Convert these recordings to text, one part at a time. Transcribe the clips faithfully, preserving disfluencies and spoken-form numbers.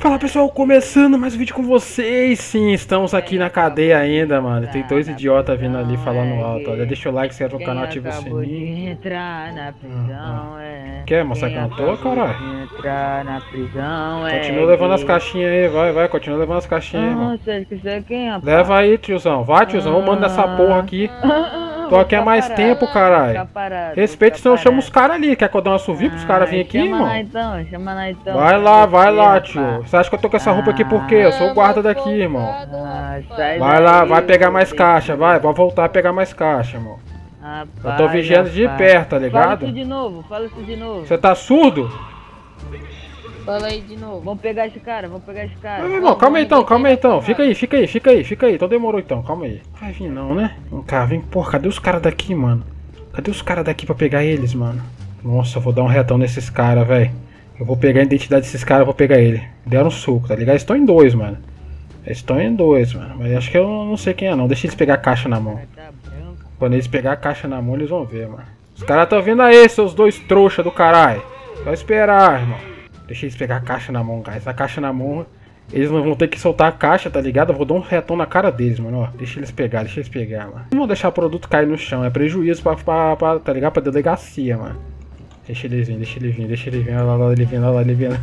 Fala pessoal, começando mais um vídeo com vocês. Sim, estamos aqui na cadeia ainda, mano. Tem dois idiotas vindo ali falando alto. Olha, deixa o like, se inscreve no canal, ativa o sininho. Entrar na prisão, é. Quer mostrar que eu não tô, caralho? Entrar na prisão, é. Continua levando as caixinhas aí, vai, vai, continua levando as caixinhas aí, mano. Nossa, que você é quem, rapaz? Leva aí, tiozão. Vai, tiozão, eu mando nessa porra aqui. Tô aqui há mais tempo, caralho. Respeite, senão eu chamo os caras ali. Quer que eu dê uma assovio pros caras virem aqui, irmão? Chama lá então, chama lá então. Vai lá, vai lá, tio. Você acha que eu tô com essa roupa aqui por quê? Eu sou o guarda daqui, irmão. Ah, sai Vai lá, daí, vai pegar mais você. caixa, vai. Vai voltar a pegar mais caixa, irmão. Rapaz, Eu tô vigiando de rapaz. perto, tá Fala ligado? isso de novo, fala isso de novo. Você tá surdo? Fala aí de novo. Vamos pegar esse cara, vamos pegar esse cara. Não, irmão, calma aí então, calma aí então. Fica aí, fica aí, fica aí, fica aí. Então demorou então, calma aí. Vai vir não, né? Vem cá, vem. Porra, cadê os caras daqui, mano? Cadê os caras daqui pra pegar eles, mano? Nossa, eu vou dar um retão nesses caras, velho. Eu vou pegar a identidade desses caras, eu vou pegar ele. Deram um suco, tá ligado? Eles estão em dois, mano. Eles estão em dois, mano. Mas acho que eu não sei quem é não. Deixa eles pegar a caixa na mão. Quando eles pegar a caixa na mão, eles vão ver, mano. Os caras estão vindo aí, seus dois trouxa do caralho. Só esperar, irmão. Deixa eles pegar a caixa na mão, cara. Essa caixa na mão, eles não vão ter que soltar a caixa, tá ligado? Eu vou dar um retão na cara deles, mano. Ó, deixa eles pegar, deixa eles pegar, mano. Não vão deixar o produto cair no chão. É prejuízo pra, pra, pra tá ligado? Pra delegacia, mano. Deixa eles vir, deixa ele vir, deixa ele vir. Olha lá, olha lá ele vindo, olha lá ele vindo.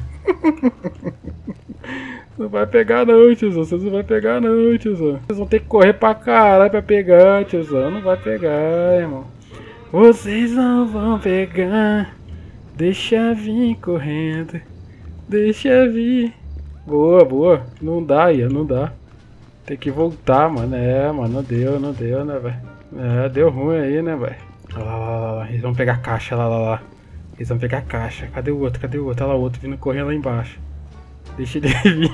Não vai pegar não, tiozão. Vocês não vai pegar não, tiozão. Vocês vão ter que correr pra caralho pra pegar, tiozão. Não vai pegar, irmão. Vocês não vão pegar. Deixa vir correndo. Deixa vir. Boa, boa. Não dá, Ian, não dá. Tem que voltar, mano. É, mano, não deu, não deu, né, velho? É, deu ruim aí, né, velho? Olha lá, lá, lá, lá. Eles vão pegar a caixa, lá, lá, lá. Eles vão pegar a caixa. Cadê o outro? Cadê o outro? Olha lá o outro vindo correndo lá embaixo. Deixa ele vir.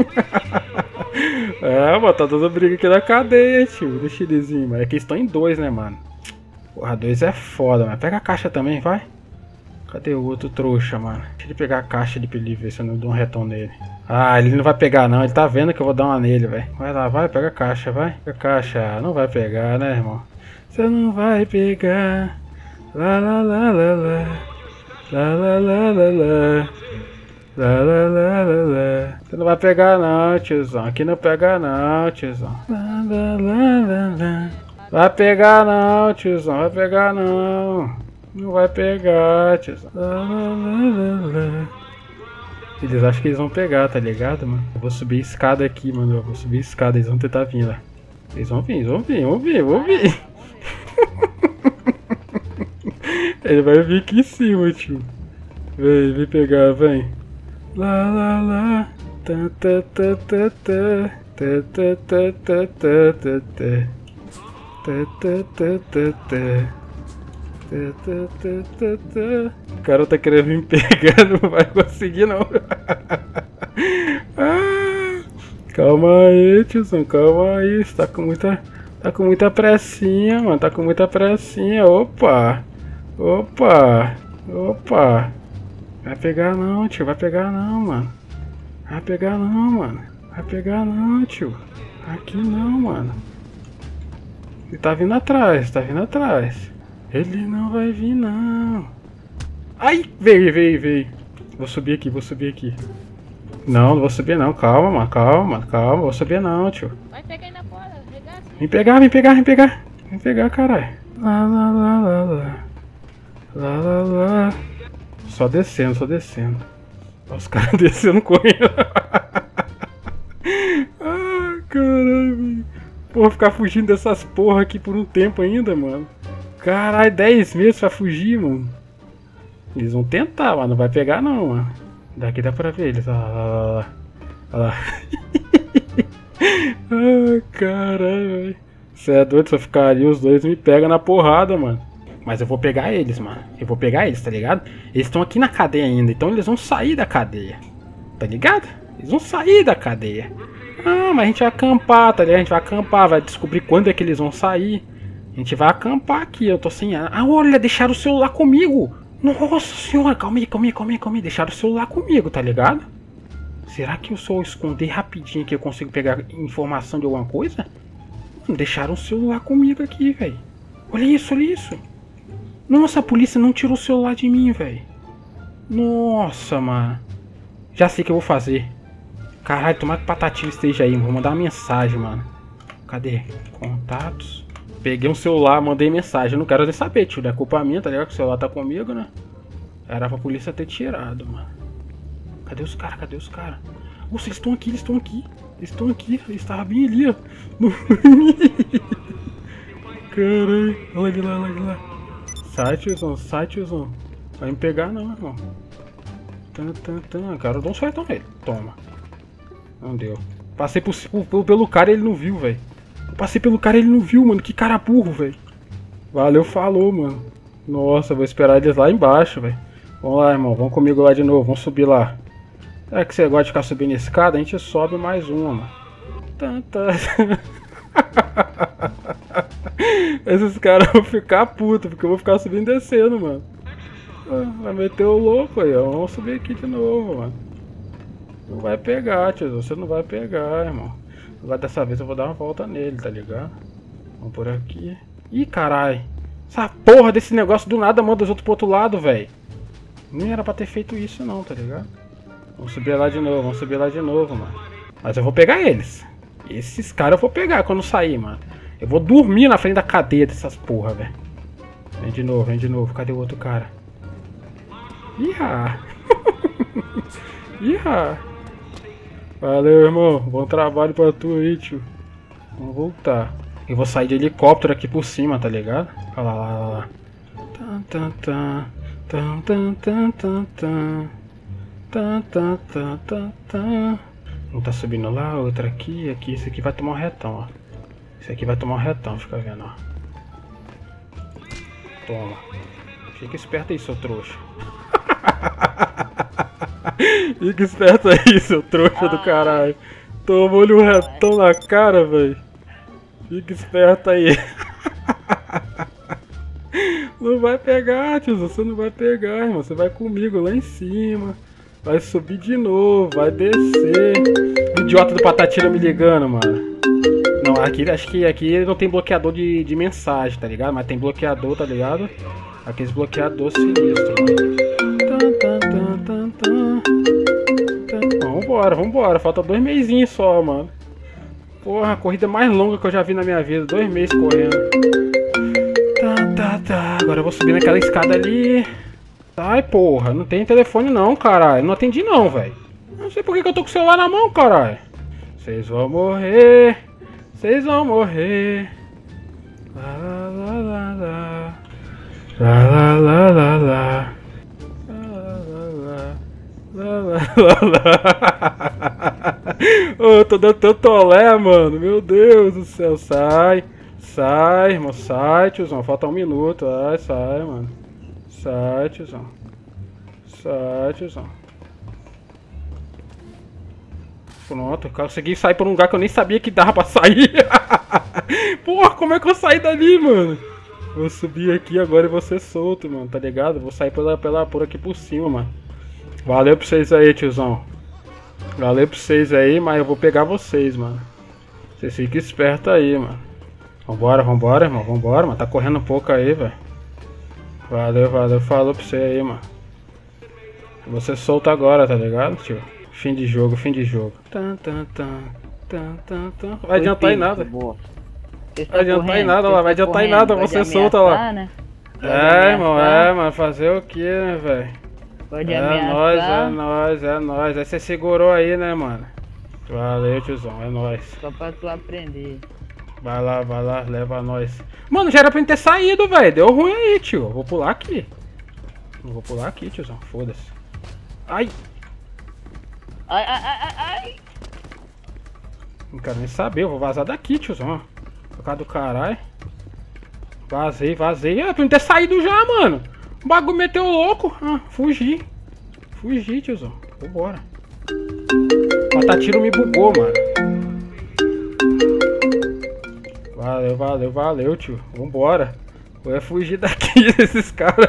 É, mano, tá dando briga aqui na cadeia, tio. Deixa eles vir, mano. É que eles estão em dois, né, mano? Porra, dois é foda, mano. Pega a caixa também, vai. Cadê o outro trouxa, mano? Deixa ele pegar a caixa ali pra ele ver se eu não dou um retão nele. Ah, ele não vai pegar não. Ele tá vendo que eu vou dar uma nele, velho. Vai lá, vai, pega a caixa, vai. Pega a caixa. Não vai pegar, né, irmão? Você não vai pegar. Lá, lá, lá, lá, lá. Lá, lá, lá, lá, lá. Lá, lá, lá, lá, lá. Você não vai pegar não, tiozão. Aqui não pega não, tiozão. Lá, lá, lá, lá, lá. Vai pegar não, tiozão. Vai pegar não. Não vai pegar, tiozão. Lá, lá, lá, lá, lá. Eles acham que eles vão pegar, tá ligado, mano? Eu vou subir a escada aqui, mano. Eu vou subir a escada, eles vão tentar vir lá. Eles vão vir, eles vão vir, vão vir, vão vir. Ele vai vir aqui em cima, tio. Vem, vem pegar, vem. Lá, lá, lá. Tá, tá, tá, tá, tá. Tá, tá, tá, tá, tá, tá, tá. Tá, tá, tá, tá, tá. Tá, tá, tá, tá, tá. O cara tá querendo me pegar, não vai conseguir não. Ah, calma aí, tiozão, calma aí. Você tá com muita. Tá com muita pressinha, mano. Tá com muita pressinha. Opa! Opa! Opa! Vai pegar não, tio. Vai pegar não, mano. Vai pegar não, mano. Vai pegar não, tio. Aqui não, mano. Ele tá vindo atrás, tá vindo atrás. Ele não vai vir não. Ai! Veio, veio, veio. Vou subir aqui, vou subir aqui. Não, não vou subir não. Calma, mano. Calma, calma. Vou subir não, tio. Vai pegar aí na porta, regaça. Vem pegar, vem pegar, vem pegar. Vem pegar, caralho. Lá, lá, lá, lá, lá. Lá, lá, lá. Só descendo, só descendo. Olha os caras descendo correndo. Ah, caralho. Porra, ficar fugindo dessas porra aqui por um tempo ainda, mano. Caralho, dez meses pra fugir, mano. Eles vão tentar, mas não vai pegar não, mano. Daqui dá pra ver eles. Olha lá, olha lá. Olha lá. Ah, caralho. Você é doido, se eu ficar ali, os dois me pegam na porrada, mano. Mas eu vou pegar eles, mano. Eu vou pegar eles, tá ligado? Eles estão aqui na cadeia ainda, então eles vão sair da cadeia. Tá ligado? Eles vão sair da cadeia. Ah, mas a gente vai acampar, tá ligado? A gente vai acampar, vai descobrir quando é que eles vão sair. A gente vai acampar aqui, eu tô sem... Ah, olha, deixaram o celular comigo. Nossa senhora, calma aí, calma aí, calma aí, calma aí. Deixaram o celular comigo, tá ligado? Será que eu só esconder rapidinho que eu consigo pegar informação de alguma coisa? Deixaram o celular comigo aqui, velho. Olha isso, olha isso. Nossa, a polícia não tirou o celular de mim, velho. Nossa, mano. Já sei o que eu vou fazer. Caralho, tomara que o Patatilho esteja aí. Vou mandar uma mensagem, mano. Cadê? Contatos. Peguei um celular, mandei mensagem. Eu não quero nem saber, tio. É culpa minha, tá ligado? Que o celular tá comigo, né? Era pra polícia ter tirado, mano. Cadê os caras? Cadê os caras? Nossa, eles estão aqui, eles estão aqui. Eles estão aqui. Eles estavam bem ali, ó. No... Caralho. Olha ele lá, olha ele lá. Sai, tiozão, sai, tiozão. Vai me pegar não, irmão. Tan, tan, tan. Cara, eu dou um sortão nele. Toma. Não deu. Passei por, por, pelo cara e ele não viu, velho. Passei pelo cara e ele não viu, mano. Que cara burro, velho. Valeu, falou, mano. Nossa, vou esperar eles lá embaixo, velho. Vamos lá, irmão. Vamos comigo lá de novo. Vamos subir lá. É que você gosta de ficar subindo escada? A gente sobe mais uma, mano. Tan, tan. Esses caras vão ficar putos, porque eu vou ficar subindo e descendo, mano. Vai meter o louco aí, ó. Vamos subir aqui de novo, mano. Não vai pegar, tio. Você não vai pegar, irmão. Agora dessa vez eu vou dar uma volta nele, tá ligado? Vamos por aqui. Ih, caralho. Essa porra desse negócio do nada manda os outros pro outro lado, velho. Nem era pra ter feito isso não, tá ligado? Vamos subir lá de novo, vamos subir lá de novo, mano. Mas eu vou pegar eles. Esses caras eu vou pegar quando sair, mano. Eu vou dormir na frente da cadeia dessas porra, velho. Vem de novo, vem de novo. Cadê o outro cara? Ihá. Ihá. Valeu, irmão. Bom trabalho pra tu aí, tio. Vamos voltar. Eu vou sair de helicóptero aqui por cima, tá ligado? Olha lá, lá, lá, lá. Tan, tan, tan. Tan, tan, tan, tan, tan. Tan, tan, tan, tan, tan. Um tá subindo lá, outra aqui, aqui. Esse aqui vai tomar um retão, ó. Esse aqui vai tomar um retão, fica vendo, ó. Toma. Fica esperto aí, seu trouxa. Fica esperto aí, seu trouxa do caralho. Tomou-lhe um retão na cara, velho. Fica esperto aí. Não vai pegar, tio. Você não vai pegar, irmão. Você vai comigo lá em cima. Vai subir de novo, vai descer. O idiota do Patatilha me ligando, mano. Não, aqui, acho que aqui não tem bloqueador de, de mensagem, tá ligado? Mas tem bloqueador, tá ligado? Aqueles bloqueadores sinistros, mano. Vambora, vambora. Falta dois mesinhos só, mano. Porra, a corrida mais longa que eu já vi na minha vida. Dois meses correndo. Tá, tá, tá. Agora eu vou subir naquela escada ali. Ai, porra, não tem telefone não, caralho. Não atendi não, velho. Não sei por que, que eu tô com o celular na mão, caralho. Vocês vão morrer. Vocês vão morrer. Lá, lá, lá, lá. Lá, lá, lá, lá, lá. Lá, lá, lá, lá. Ô, eu tô dando tanto olé, mano. Meu Deus do céu. Sai. Sai, irmão. Sai, tiozão. Falta um minuto. Ai, sai, mano. Sai, tiozão. Sai, tiozão. Pronto, eu consegui sair por um lugar que eu nem sabia que dava pra sair. Porra, como é que eu saí dali, mano? Vou subir aqui agora e vou ser solto, mano, tá ligado? Vou sair pela, pela, por aqui por cima, mano. Valeu pra vocês aí, tiozão. Valeu pra vocês aí, mas eu vou pegar vocês, mano. Vocês fiquem espertos aí, mano. Vambora, vambora, irmão, vambora, mano. Tá correndo um pouco aí, velho. Valeu, valeu, falou pra você aí, mano. Você solta agora, tá ligado, tio? Fim de jogo, fim de jogo. Tan, tan, tan, tan, tan, tan. Vai adiantar em nada. Vai adiantar em nada, lá, vai adiantar em nada, você solta lá. Né? É, irmão, é, mano, fazer o que, né, velho? Pode É ameaçar. nóis, é nóis, é nóis. Aí você segurou aí, né, mano? Valeu, tiozão, é nóis. Só pra tu aprender. Vai lá, vai lá, leva nós. Mano, já era pra gente ter saído, velho. Deu ruim aí, tio. Vou pular aqui. Não vou pular aqui, tiozão. Foda-se. Ai. Ai, ai, ai, ai, ai. Não quero nem saber. Eu vou vazar daqui, tiozão. Por causa do caralho. Vazei, vazei. É, pra gente ter saído já, mano. O bagulho meteu louco. Ah, fugi. Fugi, tiozão. Vambora. O Patatiro me bugou, mano. Valeu, valeu, valeu, tio. Vambora. Eu ia fugir daqui desses caras.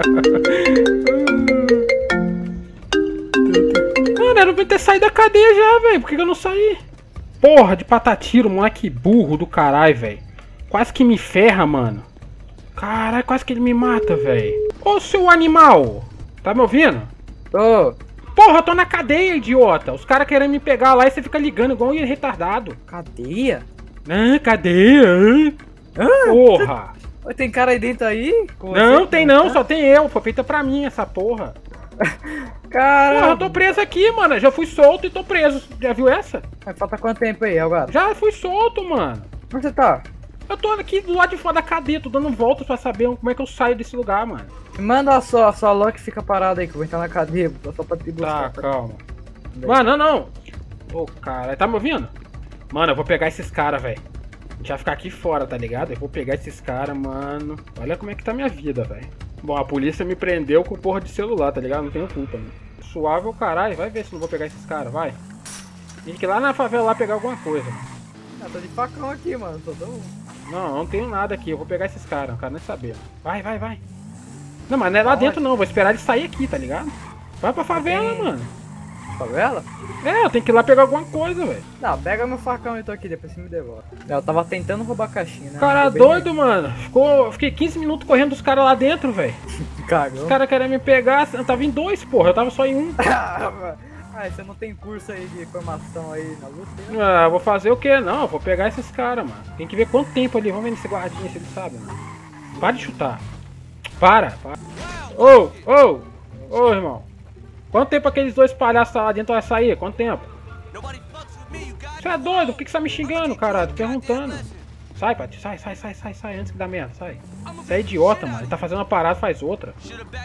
Mano, era pra ter saído da cadeia já, velho. Por que, que eu não saí? Porra, de Patatiro, moleque burro do caralho, velho. Quase que me ferra, mano. Caralho, quase que ele me mata, velho. Ô, seu animal. Tá me ouvindo? Tô. Pô, Porra, eu tô na cadeia, idiota. Os caras querem me pegar lá e você fica ligando igual um retardado. Cadeia? Ah, cadeia. Ah, Porra. Oi, tem cara aí dentro aí? Com Não, você? tem não, só tem eu. Foi feita pra mim essa porra. Cara, Porra, eu tô preso aqui, mano. Já fui solto e tô preso. Já viu essa? Mas falta quanto tempo aí agora? Já fui solto, mano. Onde você tá? Eu tô aqui do lado de fora da cadeia, tô dando voltas pra saber como é que eu saio desse lugar, mano. Me manda só, a sua Loki fica parada aí, que eu vou entrar na cadeia, só pra te Tá, buscar. calma. Mano, não, não. Ô, cara, tá me ouvindo? Mano, eu vou pegar esses caras, velho. A gente vai ficar aqui fora, tá ligado? Eu vou pegar esses caras, mano. Olha como é que tá minha vida, velho. Bom, a polícia me prendeu com porra de celular, tá ligado? Não tenho culpa, mano. Suave é o caralho, vai ver se não vou pegar esses caras, vai. Tem que ir lá na favela lá pegar alguma coisa, mano. Ah, tô de facão aqui, mano, tô dando... Não, não tenho nada aqui, eu vou pegar esses caras, não quero nem saber. Vai, vai, vai. Não, mas não é lá dentro não, vou esperar eles sair aqui, tá ligado? Vai pra favela, Tem- mano. Favela? É, eu tenho que ir lá pegar alguma coisa, velho. Não, pega meu facão então aqui, depois você me devolve. Eu tava tentando roubar a caixinha, né? Cara Roubei doido, mano. Ficou, fiquei quinze minutos correndo dos caras lá dentro, velho. mesmo. Cagão. Os caras querem me pegar, eu tava em dois, porra, eu tava só em um. Ah, você não tem curso aí de formação aí na luta? Né? Ah, vou fazer o quê? Não, eu vou pegar esses caras, mano. Tem que ver quanto tempo ali, vamos ver nesse guardinha se ele sabe, mano. Para de chutar. Para, para. Ô, ô, ô, irmão. Quanto tempo aqueles dois palhaços lá dentro vai sair? Quanto tempo? Você é doido? Por que que você tá me xingando, caralho? Tô perguntando. Sai, Pati, sai, sai, sai, sai, sai, antes que dá merda, sai. Você é idiota, mano. Ele tá fazendo uma parada, faz outra.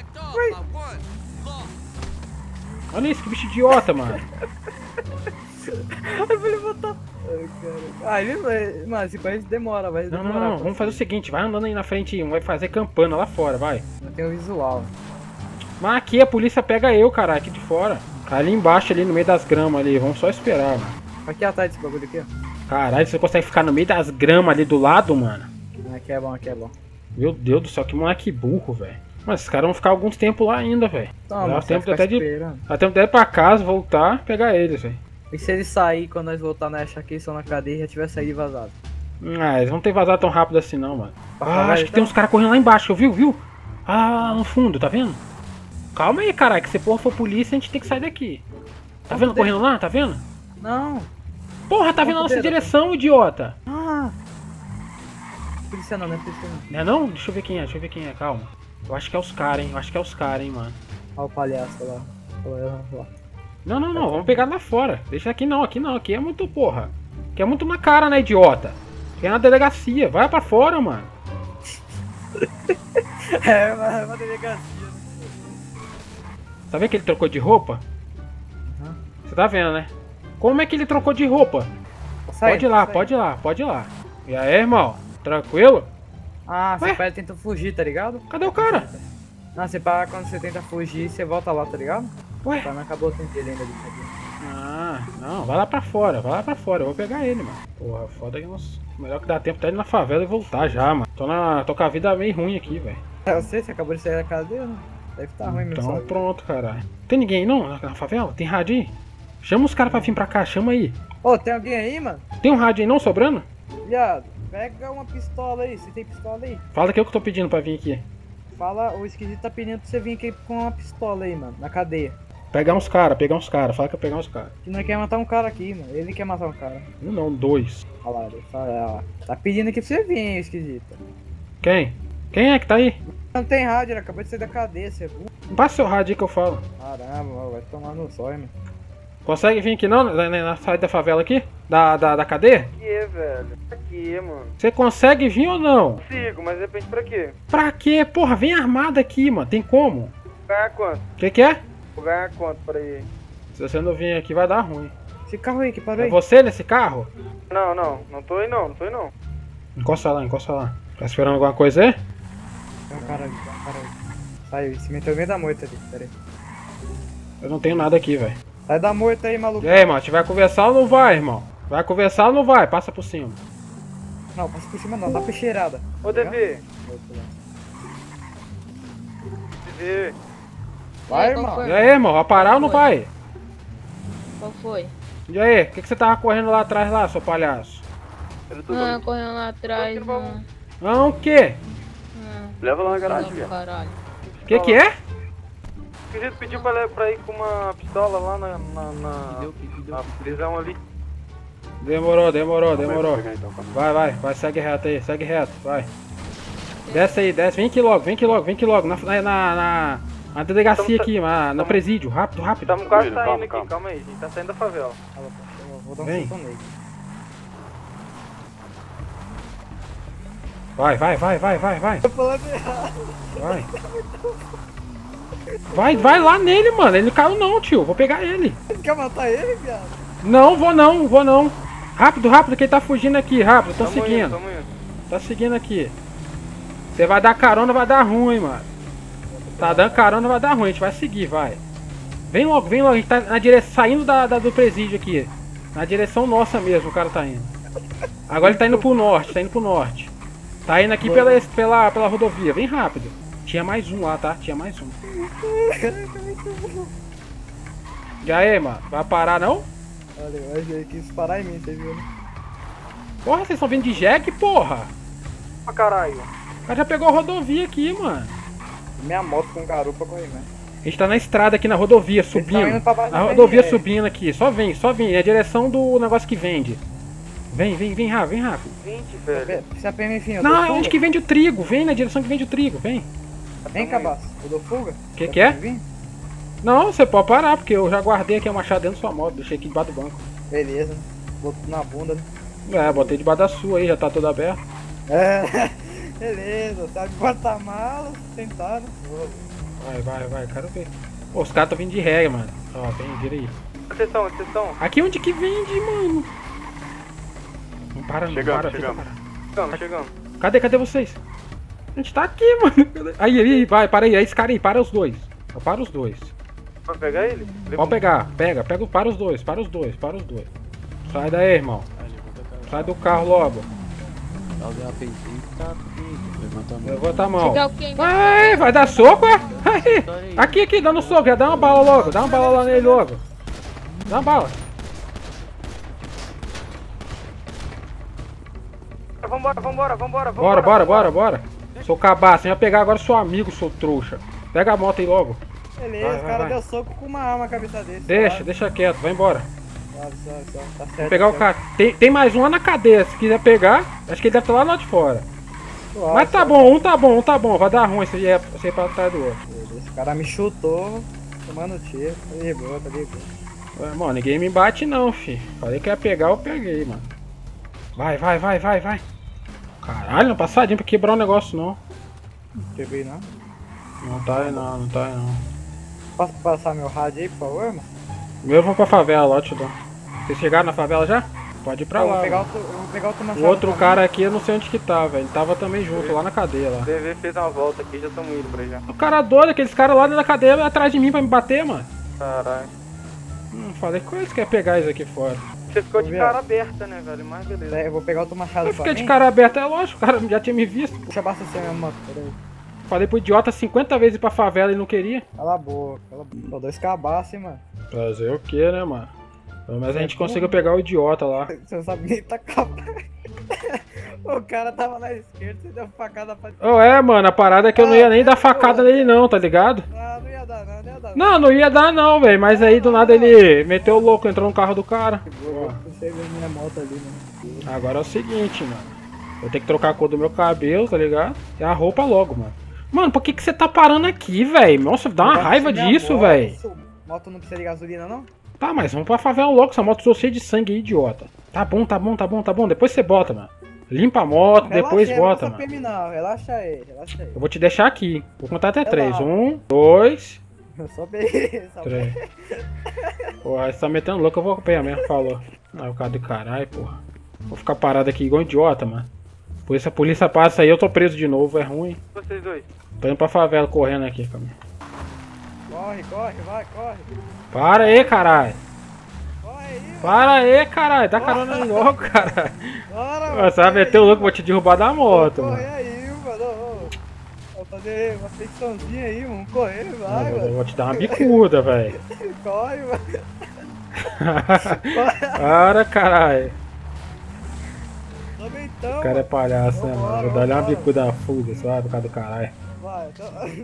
Olha isso, que bicho idiota, mano. Eu vou levantar. Ai, cara. Ah, ele vai. Mano, esse país demora, vai Não, demorar. não, não. pra Vamos fazer o sair. seguinte, vai andando aí na frente, um vai fazer campana lá fora, vai. Não tem o visual. Mas aqui a polícia pega eu, caralho, aqui de fora. Ali embaixo, ali no meio das gramas ali, vamos só esperar, mano. Aqui atrás desse bagulho aqui, ó. Caralho, você consegue ficar no meio das gramas ali do lado, mano? Aqui é bom, aqui é bom. Meu Deus do céu, que moleque burro, velho. Mas esses caras vão ficar alguns tempos lá ainda, velho. Toma, Dá você tempo vai até ficar de, esperando. dá tempo até de ir pra casa, voltar, pegar eles, velho. E se ele sair quando nós voltar na achar que eles estão na cadeia e já tiver saído e vazado? Ah, eles vão ter vazado tão rápido assim não, mano. Pra Ah, caralho, acho que então? tem uns caras correndo lá embaixo, viu, viu? Ah, no fundo, tá vendo? Calma aí, caralho, que se porra for polícia, a gente tem que sair daqui. Tá vendo correndo lá? Tá vendo? Não. Porra, tá vindo na nossa dedo, direção, idiota. Ah. Polícia não, não é polícia não. Não é não? Deixa eu ver quem é, deixa eu ver quem é, calma. Eu acho que é os caras, hein, eu acho que é os caras, hein, mano. Olha o palhaço lá. Olha lá. Não, não, não, vamos pegar lá fora. Deixa aqui não, aqui não, aqui é muito porra. Aqui é muito na cara, né, idiota? Aqui é na delegacia, vai pra fora, mano. É, uma, uma delegacia. Tá vendo que ele trocou de roupa? Uhum. Você tá vendo, né? Como é que ele trocou de roupa? Sai, Pode ir lá, sai. pode ir lá, pode ir lá. E aí, irmão? Tranquilo? Ah, Ué? você para tenta fugir, tá ligado? Cadê o cara? Não, você para quando você tenta fugir, você volta lá, tá ligado? Ué? Pra não acabou o tempo dele ainda ali. Ah, não, vai lá pra fora, vai lá pra fora, eu vou pegar ele, mano. Porra, foda que nós... melhor que dá tempo até ir na favela e voltar já, mano. Tô, na... tô com a vida meio ruim aqui, velho. Eu sei, você acabou de sair da cadeia, né? Deve estar ruim mesmo. Então só. pronto, caralho. Tem ninguém aí não na na favela? Tem rádio aí? Chama os caras pra vir pra cá, chama aí. Ô, tem alguém aí, mano? Tem um rádio aí não sobrando? Viado, pega uma pistola aí. Você tem pistola aí? Fala que eu que tô pedindo pra vir aqui. Fala, o esquisito tá pedindo pra você vir aqui com uma pistola aí, mano, na cadeia. Pegar uns caras, pegar uns caras, fala que eu pegar uns caras. Que não quer matar um cara aqui, mano. Ele quer matar um cara. Um não, dois. Olha lá, ele fala, olha lá. Tá pedindo aqui pra você vir, hein, esquisito. Quem? Quem é que tá aí? Não tem rádio, ele acabou de sair da cadeia, você é burro. Passa seu rádio aí que eu falo. Caramba, mano, vai tomar no zóio, mano. Consegue vir aqui não, na, na, na saída da favela aqui? Da, da, da cadeia? Aqui, velho. Aqui, mano. Você consegue vir ou não? Consigo, mas depende pra quê? Pra quê? Porra, vem armado aqui, mano. Tem como? Ganhar quanto? O que que é? Vou ganhar quanto pra ir? Se você não vir aqui vai dar ruim. Esse carro aí que parou É aí. você nesse carro? Não, não. Não tô aí não, não tô aí não. Encosta lá, encosta lá. Tá esperando alguma coisa aí? Tem um cara ali, tem um cara aí. Saiu, se meteu no meio da moita ali, pera aí. Eu não tenho nada aqui, velho. Sai da moita aí, maluco. E aí, irmão? A gente vai conversar ou não vai, irmão? Vai conversar ou não vai? Passa por cima. Não, passa por cima não, dá peixeirada. Ô, Devi. Devi. Vai, E aí, qual irmão. foi? E aí, irmão? Vai parar ou não vai? Qual foi? E aí? O que, que você tava correndo lá atrás lá, seu palhaço? Eu tô Ah, correndo lá atrás, Aqui no baú. mano. Não, o quê? Ah, Leva lá na não, garagem, velho. caralho. O que que é? Esquisito pediu pra, pra ir com uma pistola lá na, na, na, Deu, que deu. na prisão ali. Demorou, demorou, demorou. Vai pegar, então, calma. Vai, vai, vai, segue reto aí, segue reto, vai. Desce aí, desce, vem aqui logo, vem aqui logo, vem aqui logo, na, na, na, na delegacia Tamo- aqui, na, no tamo- presídio, rápido, rápido. Estamos quase Calma, saindo calma. aqui, calma aí, a gente tá saindo da favela. Eu vou dar um Vem. chutão nele. Vai, vai, vai, vai, vai, vai, Tô falando errado. vai. Vai, vai lá nele, mano, ele não caiu não, tio, vou pegar ele. Você quer matar ele, viado? Não, vou não, vou não. Rápido, rápido, que ele tá fugindo aqui, rápido, tô Tamo seguindo. indo, tamo indo. Tá seguindo aqui. Você vai dar carona, vai dar ruim, mano. Tá dando carona, vai dar ruim. A gente vai seguir, vai. Vem logo, vem logo. A gente tá na direção, saindo da, da- do presídio aqui. Na direção nossa mesmo, o cara tá indo. Agora ele tá indo pro norte, tá indo pro norte. Tá indo aqui pela, pela, pela rodovia. Vem rápido. Tinha mais um lá, tá? Tinha mais um. E aí, mano? Vai parar não? Olha, eu achei que quis parar em mim, você viu, né? Porra, vocês estão vindo de jegue, porra? Ah, caralho. O cara já pegou a rodovia aqui, mano. Minha moto com garupa corre, né? A gente tá na estrada aqui na rodovia, tão subindo. indo pra baixo A do rodovia P R. subindo aqui. Só vem, só vem. É a direção do negócio que vende. Vem, vem, vem rápido, vem rápido. vinte, velho. Se a P M enfim, eu Não, dou é fuga? onde que vende o trigo. Vem na direção que vende o trigo, vem. Vem, cabaço. Eu dou fuga? Que Você que é? pode vir? Não, você pode parar, porque eu já guardei aqui a machado dentro da sua moto. Deixei aqui debaixo do banco. Beleza, né? Boto na bunda, né? É, botei debaixo da sua aí, já tá toda aberta. É, beleza. Sabe botar mala, sentar, né? Vai, vai, vai, quero ver. Pô, os caras tão vindo de regra, mano. Ó, vem, vira aí. Onde vocês estão? Onde vocês estão? Aqui onde que vende, mano? Não para, não Chegamos, para, fica chegamos. parado. Chegamos, chegamos. Cadê, cadê vocês? A gente tá aqui, mano. Cadê? Aí, aí, vai, para aí. Aí, esse cara aí, para os dois. Para os dois. Pode pegar ele? Pode pegar, pega, pega, para os dois, para os dois, para os dois. Sai daí, irmão. Sai do carro logo. Levanta a mão. Levanta a mão. Chegar o quê? Vai, vai dar soco, é? Aí. Aqui, aqui, dando soco, já dá uma bala logo, dá uma bala lá nele logo. Dá uma bala. Vambora, vambora, vambora, vambora. Bora, bora, bora, bora. Sou cabaço, vai pegar agora seu amigo, seu trouxa. Pega a moto aí logo. Beleza, Vai, o vai, cara vai. deu soco com uma arma na cabeça dele. Deixa, suave, deixa quieto, vai embora. Suave, suave, suave. Tá certo. Vou pegar o tá cara. Tem, tem mais um lá na cadeia, se quiser pegar. Acho que ele deve estar lá no lado de fora. suave, Mas tá suave. bom, um tá bom, um tá bom. Vai dar ruim se é você ir pra trás do outro. Beleza, o cara me chutou, tomando tiro. Tá de boa, tá de boa. Ué, mano, ninguém me bate não, fi. Falei que ia pegar, eu peguei, mano. Vai, vai, vai, vai, vai. Caralho, não passadinho pra quebrar o negócio não. Não quebrei não. Não tá aí não, não tá aí não. Posso passar meu rádio aí, por favor, mano? Eu vou pra favela, ó, te dou. Vocês chegaram na favela já? Pode ir pra eu, lá. vou pegar mano. outro, eu vou pegar outro O machado outro pra cara aqui eu não sei onde que tá, velho. Ele tava também junto, lá na cadeia lá. O D V fez uma volta aqui, já estamos indo pra aí já. O cara doido, aqueles caras lá dentro da cadeia atrás de mim pra me bater, mano. Caralho. Hum, falei, como eles querem pegar isso aqui fora? Você ficou de Ô, viado. cara aberta, né, velho? Mas beleza. mim. Eu vou pegar outro machado Eu pra fiquei de mim. cara aberta, é lógico, o cara já tinha me visto. Deixa eu abaixar você mesmo, mano. Peraí. Falei pro idiota cinquenta vezes ir pra favela e não queria. Cala a boca, cala a boca. Pô, dois cabaços, hein, mano. Fazer o que, né, mano? Pelo menos a gente conseguiu pegar o idiota lá. Você não sabe nem tá capaz. O cara tava na esquerda, você deu facada pra... Oh, é, mano, a parada é que eu não ia nem dar facada nele não, tá ligado? Ah, não ia dar, não, não ia dar. Não, não ia dar não, velho. Mas aí do nada ele meteu o louco, entrou no carro do cara. Eu puxei minha moto ali, mano. Agora é o seguinte, mano. Eu tenho que trocar a cor do meu cabelo, tá ligado? E a roupa logo, mano. Mano, por que que você tá parando aqui, velho? Nossa, dá uma Bate raiva minha disso, moto, velho. isso- Moto não precisa de gasolina, não? Tá, mas vamos pra favela logo. Essa moto sou cheia de sangue aí, idiota. Tá bom, tá bom, tá bom, tá bom. Depois você bota, mano. Limpa a moto, depois Relaxa aí, bota, não mano. precisa terminar, relaxa aí, relaxa aí. Eu vou te deixar aqui. Vou contar até Vai três. lá. Um, dois, Só beleza, só três. Porra, você tá metendo louco, eu vou acompanhar mesmo, falou. Ah, o cara do caralho, porra. Vou ficar parado aqui igual um idiota, mano. Por isso a polícia passa aí, eu tô preso de novo, é ruim. Vocês dois. Tô indo pra favela correndo aqui, caminho. Corre, corre, vai, corre. Para aí, caralho. Corre aí, Para aí, caralho. Dá carona aí logo, caralho. bora, Você vai meter o louco, vou te derrubar da moto, Corre mano. aí, mano. Ô, ô. Vou fazer uma flexãozinha aí, mano. Correr, vai, Eu mano. vou te dar uma bicuda, velho. Corre, mano. Para, caralho. Toma então. O cara é palhaço, né, mano? Vambora, Vou dar uma vambora. bicuda fuga, sabe? Por causa do caralho. Vai, então...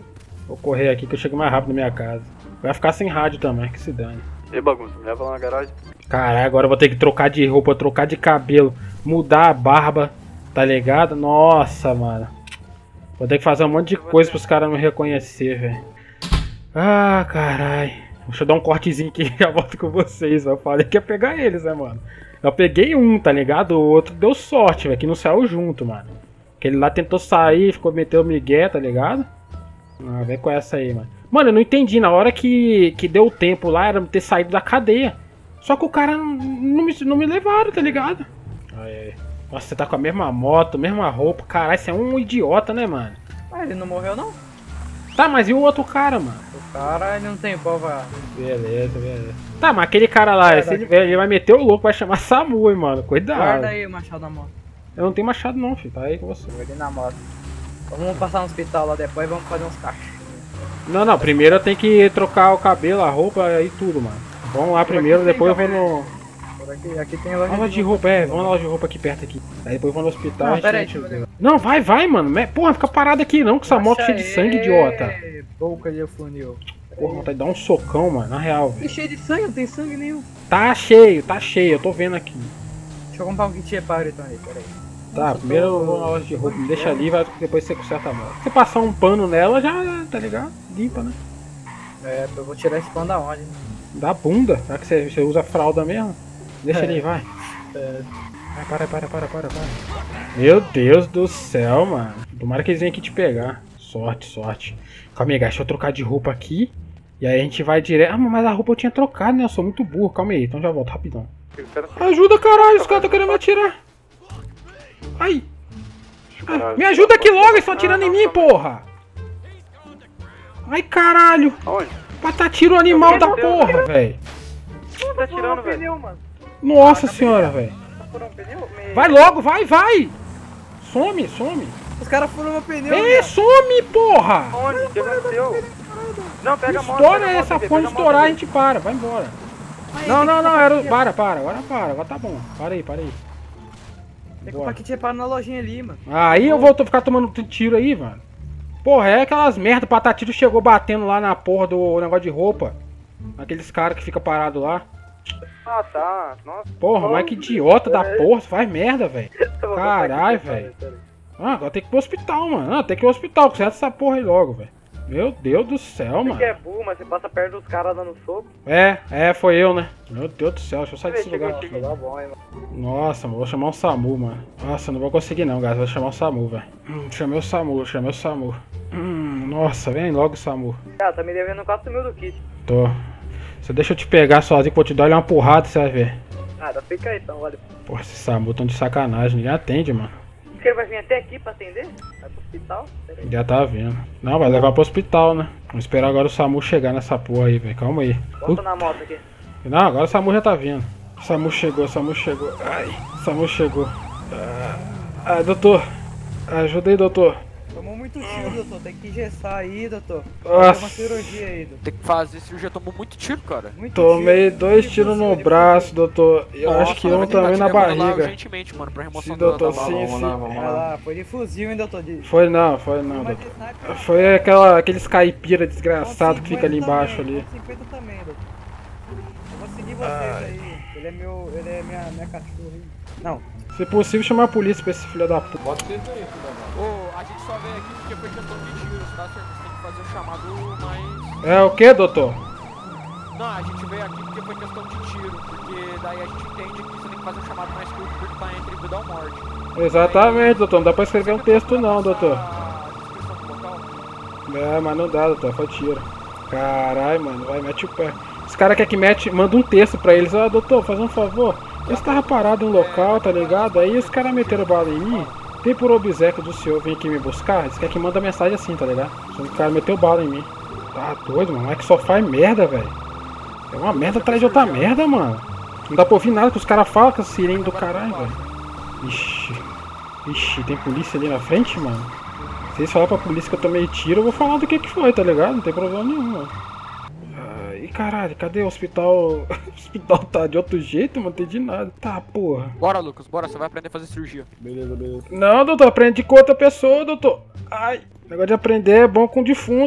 Vou correr aqui que eu chego mais rápido na minha casa. Vai ficar sem rádio também, que se dane. E bagunça, me leva lá na garagem. Caralho, agora eu vou ter que trocar de roupa, trocar de cabelo, mudar a barba, tá ligado? Nossa, mano. Vou ter que fazer um monte de coisa pros caras me reconhecer, velho. Ah, caralho. Deixa eu dar um cortezinho aqui e já volto com vocês. Eu falei que ia pegar eles, né, mano? Eu peguei um, tá ligado? O outro deu sorte, velho, que não saiu junto, mano. Aquele lá tentou sair, ficou meteu o migué, tá ligado? Ah, vem com essa aí, mano. Mano, eu não entendi. Na hora que, que deu o tempo lá, era ter saído da cadeia. Só que o cara não, não, me, não me levaram, tá ligado? Aí, aí. Nossa, você tá com a mesma moto, mesma roupa. Caralho, você é um idiota, né, mano? Ah, ele não morreu, não? Tá, mas e o outro cara, mano? O cara, ele não tem prova. Beleza, beleza. Tá, mas aquele cara lá, se ele, ele vai meter o louco, vai chamar Samu, hein, mano. Cuidado. Guarda aí o machado na moto. Eu não tenho machado não, filho. Tá aí com você. Vou ali na moto. Vamos passar no hospital lá depois, vamos fazer uns cachos. Não, não. Primeiro eu tenho que trocar o cabelo, a roupa e tudo, mano. Vamos lá primeiro, depois eu vou no... Por aqui, aqui tem loja Loja de roupa, é. Vamos na loja de roupa aqui perto aqui. Aí depois eu vou no hospital. Não, a gente- pera aí, deixa eu ver. Não, vai, vai, mano. Me- Porra, fica parado aqui não, com essa moto cheia de sangue, idiota. Boca de funil. Porra, vontade de dar um socão, mano. Na real, velho. Tá cheio de sangue, não tem sangue nenhum. Tá cheio, tá cheio. Eu tô vendo aqui. Deixa eu comprar um kit reparo então ali, pera aí. Tá, primeiro eu vou na loja de roupa. Me deixa ali, vai, depois você conserta a moto. Se passar um pano nela, já, tá ligado? Limpa, né? É, eu vou tirar esse pano da onde, né? Da bunda, já que você, você usa fralda mesmo. Deixa É. ali, vai. É. Vai, para, para, para, para, para. Meu Deus do céu, mano. Tomara que eles venham aqui te pegar. Sorte, sorte. Calma aí, deixa eu trocar de roupa aqui. E aí a gente vai direto. Ah, mas a roupa eu tinha trocado, né? Eu sou muito burro. Calma aí, então já volto rapidão. Ajuda, caralho, os caras estão querendo me atirar. Ai. Ai, me ajuda aqui logo, eles estão atirando em mim, porra. Ai, caralho. Aonde? Pra tá tiro animal da porra, velho. Você tá tirando, velho? Pneu, mano. Nossa senhora, velho. Furou um pneu? Me- Vai logo, vai, vai. Some, some. Os caras furaram meu pneu, Ei, some, porra. Onde? O que aconteceu? Não, pega a moto. Estoura pega a moto, essa pega porra, a moto estourar a ali. gente para, vai embora. Não, não, não, era... Para, para, agora para, agora tá bom. Para aí, para aí. Tem que comprar kit reparo na lojinha ali, mano. Aí eu vou ficar tomando tiro aí, mano. Porra, é aquelas merda, Patatiro chegou batendo lá na porra do negócio de roupa. Aqueles caras que fica parado lá. Ah, tá. Nossa. Porra, mas que idiota da porra, faz merda, velho. Caralho, velho. Ah, agora tem que ir pro hospital, mano. Ah, tem que ir pro hospital, conserta essa porra aí logo, velho. Meu Deus do céu, mano. Você é burro, mas você passa perto dos caras dando soco. É, é, foi eu, né? Meu Deus do céu, deixa eu sair desse Chegou, lugar. chegou. Tá bom, hein, mano. Nossa, mano, vou chamar um SAMU, mano. Nossa, não vou conseguir não, guys. Vou chamar o SAMU, velho. Hum, chamei o SAMU, chamei o SAMU. Hum, nossa, vem logo o SAMU. Ah, tá me devendo quatro mil do kit. Tô. Você deixa eu te pegar sozinho, que eu vou te dar uma porrada, você vai ver. Ah, dá fica aí então, olha. Porra, esse SAMU tão de sacanagem, ninguém atende, mano. Você vai vir até aqui pra atender? Vai pro hospital? Peraí. Já tá vendo. Não, vai levar pro hospital, né? Vamos esperar agora o SAMU chegar nessa porra aí, velho. Calma aí. Bota na moto aqui. Não, agora o SAMU já tá vindo. O SAMU chegou, o SAMU chegou. Ai, o SAMU chegou. Ah, ah, doutor. Ajuda aí, doutor. Tomou muito tiro, doutor. Tem que engessar aí, doutor. Nossa. Fazer uma cirurgia aí, doutor. Tem que fazer cirurgia, tomou muito tiro, cara. Muito Tomei tiro. dois Ele tiros no fuzil, ele braço, doutor. Eu Nossa, acho que vai um ter que também na levar lá barriga. urgentemente, mano, pra remoção Sim, da- doutor, da- sim, Vamos sim. lá, vamos Vai lá. lá, foi de fuzil, hein, doutor? De... Foi não, foi não, Mas doutor. de sniper, Foi aquela, aqueles caipira desgraçado que ponto fica ali cinquenta embaixo também, ali. ponto cinquenta também, doutor. Eu vou seguir vocês aí. Ele é meu. Ele é minha, minha cachorra aí. Não. Se possível, chamar a polícia pra esse filho da puta. Ô, a gente só veio aqui porque foi questão de tiros, tá, senhor? Você tem que fazer o chamado mais... É o que, doutor? Não, a gente veio aqui porque foi questão de tiro, porque daí a gente entende que você tem que fazer o chamado mais curto porque tá entre vida ou morte. Exatamente, doutor. Não dá pra escrever um texto não, doutor. A descrição do local? É, mas não dá, doutor. Foi tiro. Caralho, mano. Vai, mete o pé. Os caras querem que mete, manda um texto pra eles. Ó, doutor, faz um favor. Eu estava parado em um local, tá ligado? Aí os caras meteram bala em mim. Tem por obséquio do senhor vir aqui me buscar? Eles querem que manda mensagem assim, tá ligado? Só que o cara meteu bala em mim. Tá doido, mano. É que só faz merda, velho. É uma merda atrás de outra merda, mano. Não dá pra ouvir nada que os caras falam com a sirene do caralho, velho. Ixi. Ixi, tem polícia ali na frente, mano. Se eles falarem pra polícia que eu tomei tiro, eu vou falar do que que foi, tá ligado? Não tem problema nenhum, mano. Ai, caralho, cadê o hospital? O hospital tá de outro jeito, mano, não entendi nada. Tá, porra. Bora, Lucas, bora, você vai aprender a fazer cirurgia. Beleza, beleza. Não, doutor, aprende com outra pessoa, doutor. Ai, negócio de aprender é bom com defunto.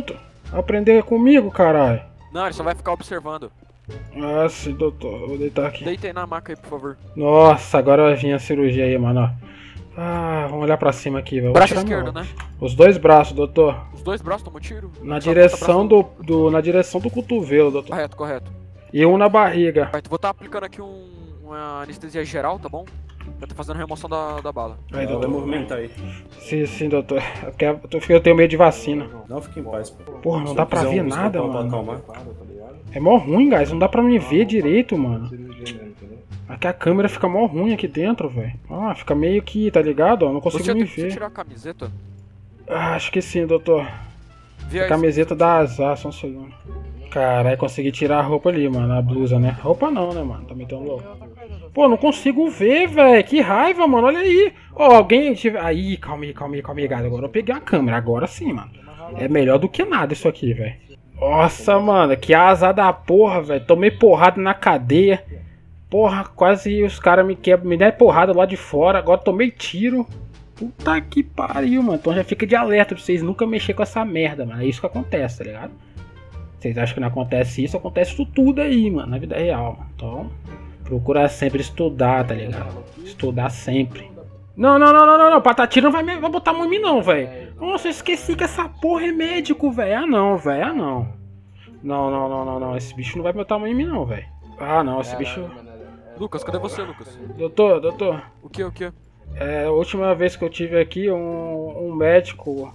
Aprender comigo, caralho. Não, ele só vai ficar observando. Nossa, doutor, vou deitar aqui. Deita aí na maca aí, por favor. Nossa, agora vai vir a cirurgia aí, mano, ó. Ah, vamos olhar pra cima aqui, velho. Braço esquerdo, né? Os dois braços, doutor. Os dois braços tomam tiro? Na Só direção bota do, do, na direção do cotovelo, doutor. Correto, correto. E um na barriga. Vai, vou estar aplicando aqui um, uma anestesia geral, tá bom? Já tô fazendo remoção da, da bala. Aí, Vai doutor. movimentar aí. Sim, sim, doutor. É porque eu, tô- eu tenho medo de vacina. Não, fique em paz, pô. Porra, não Se dá eu pra quiser ver um nada, escopão pra mano. acalmar. É mó ruim, guys. Não dá pra me ver direito, mano. Aqui a câmera fica mó ruim aqui dentro, velho. Ah, fica meio que, tá ligado? Eu não consigo Você me tem que ver. tirar a camiseta? Ah, acho que sim, doutor. Vê A aí. camiseta dá azar, só um segundo. Caralho, consegui tirar a roupa ali, mano. A blusa, né? Roupa não, né, mano? Tá metendo louco. Pô, não consigo ver, velho. Que raiva, mano. Olha aí. Ó, alguém tiver. Aí, calma aí, calma aí, calma aí, guys. Agora eu peguei a câmera. Agora sim, mano. É melhor do que nada isso aqui, velho. Nossa, mano. Que azar da porra, velho. Tomei porrada na cadeia. Porra, quase os caras me quebram. Me deram porrada lá de fora. Agora tomei tiro. Puta que pariu, mano. Então já fica de alerta pra vocês nunca mexer com essa merda, mano. É isso que acontece, tá ligado? Vocês acham que não acontece isso? Acontece isso tudo aí, mano. Na vida real, mano. Então, procura sempre estudar, tá ligado? Estudar sempre. Não, não, não, não, não, não. Patatira não vai, me, vai botar a mão em mim, não, velho. Nossa, eu esqueci que essa porra é médico, velho. Ah, não, velho. Ah, não. Não, não, não, não, não. Esse bicho não vai botar a mão em mim, não, velho. Ah, não. Esse bicho. Lucas, cadê você, Lucas? Doutor, doutor. O que, o que? É, a última vez que eu tive aqui, um, um médico,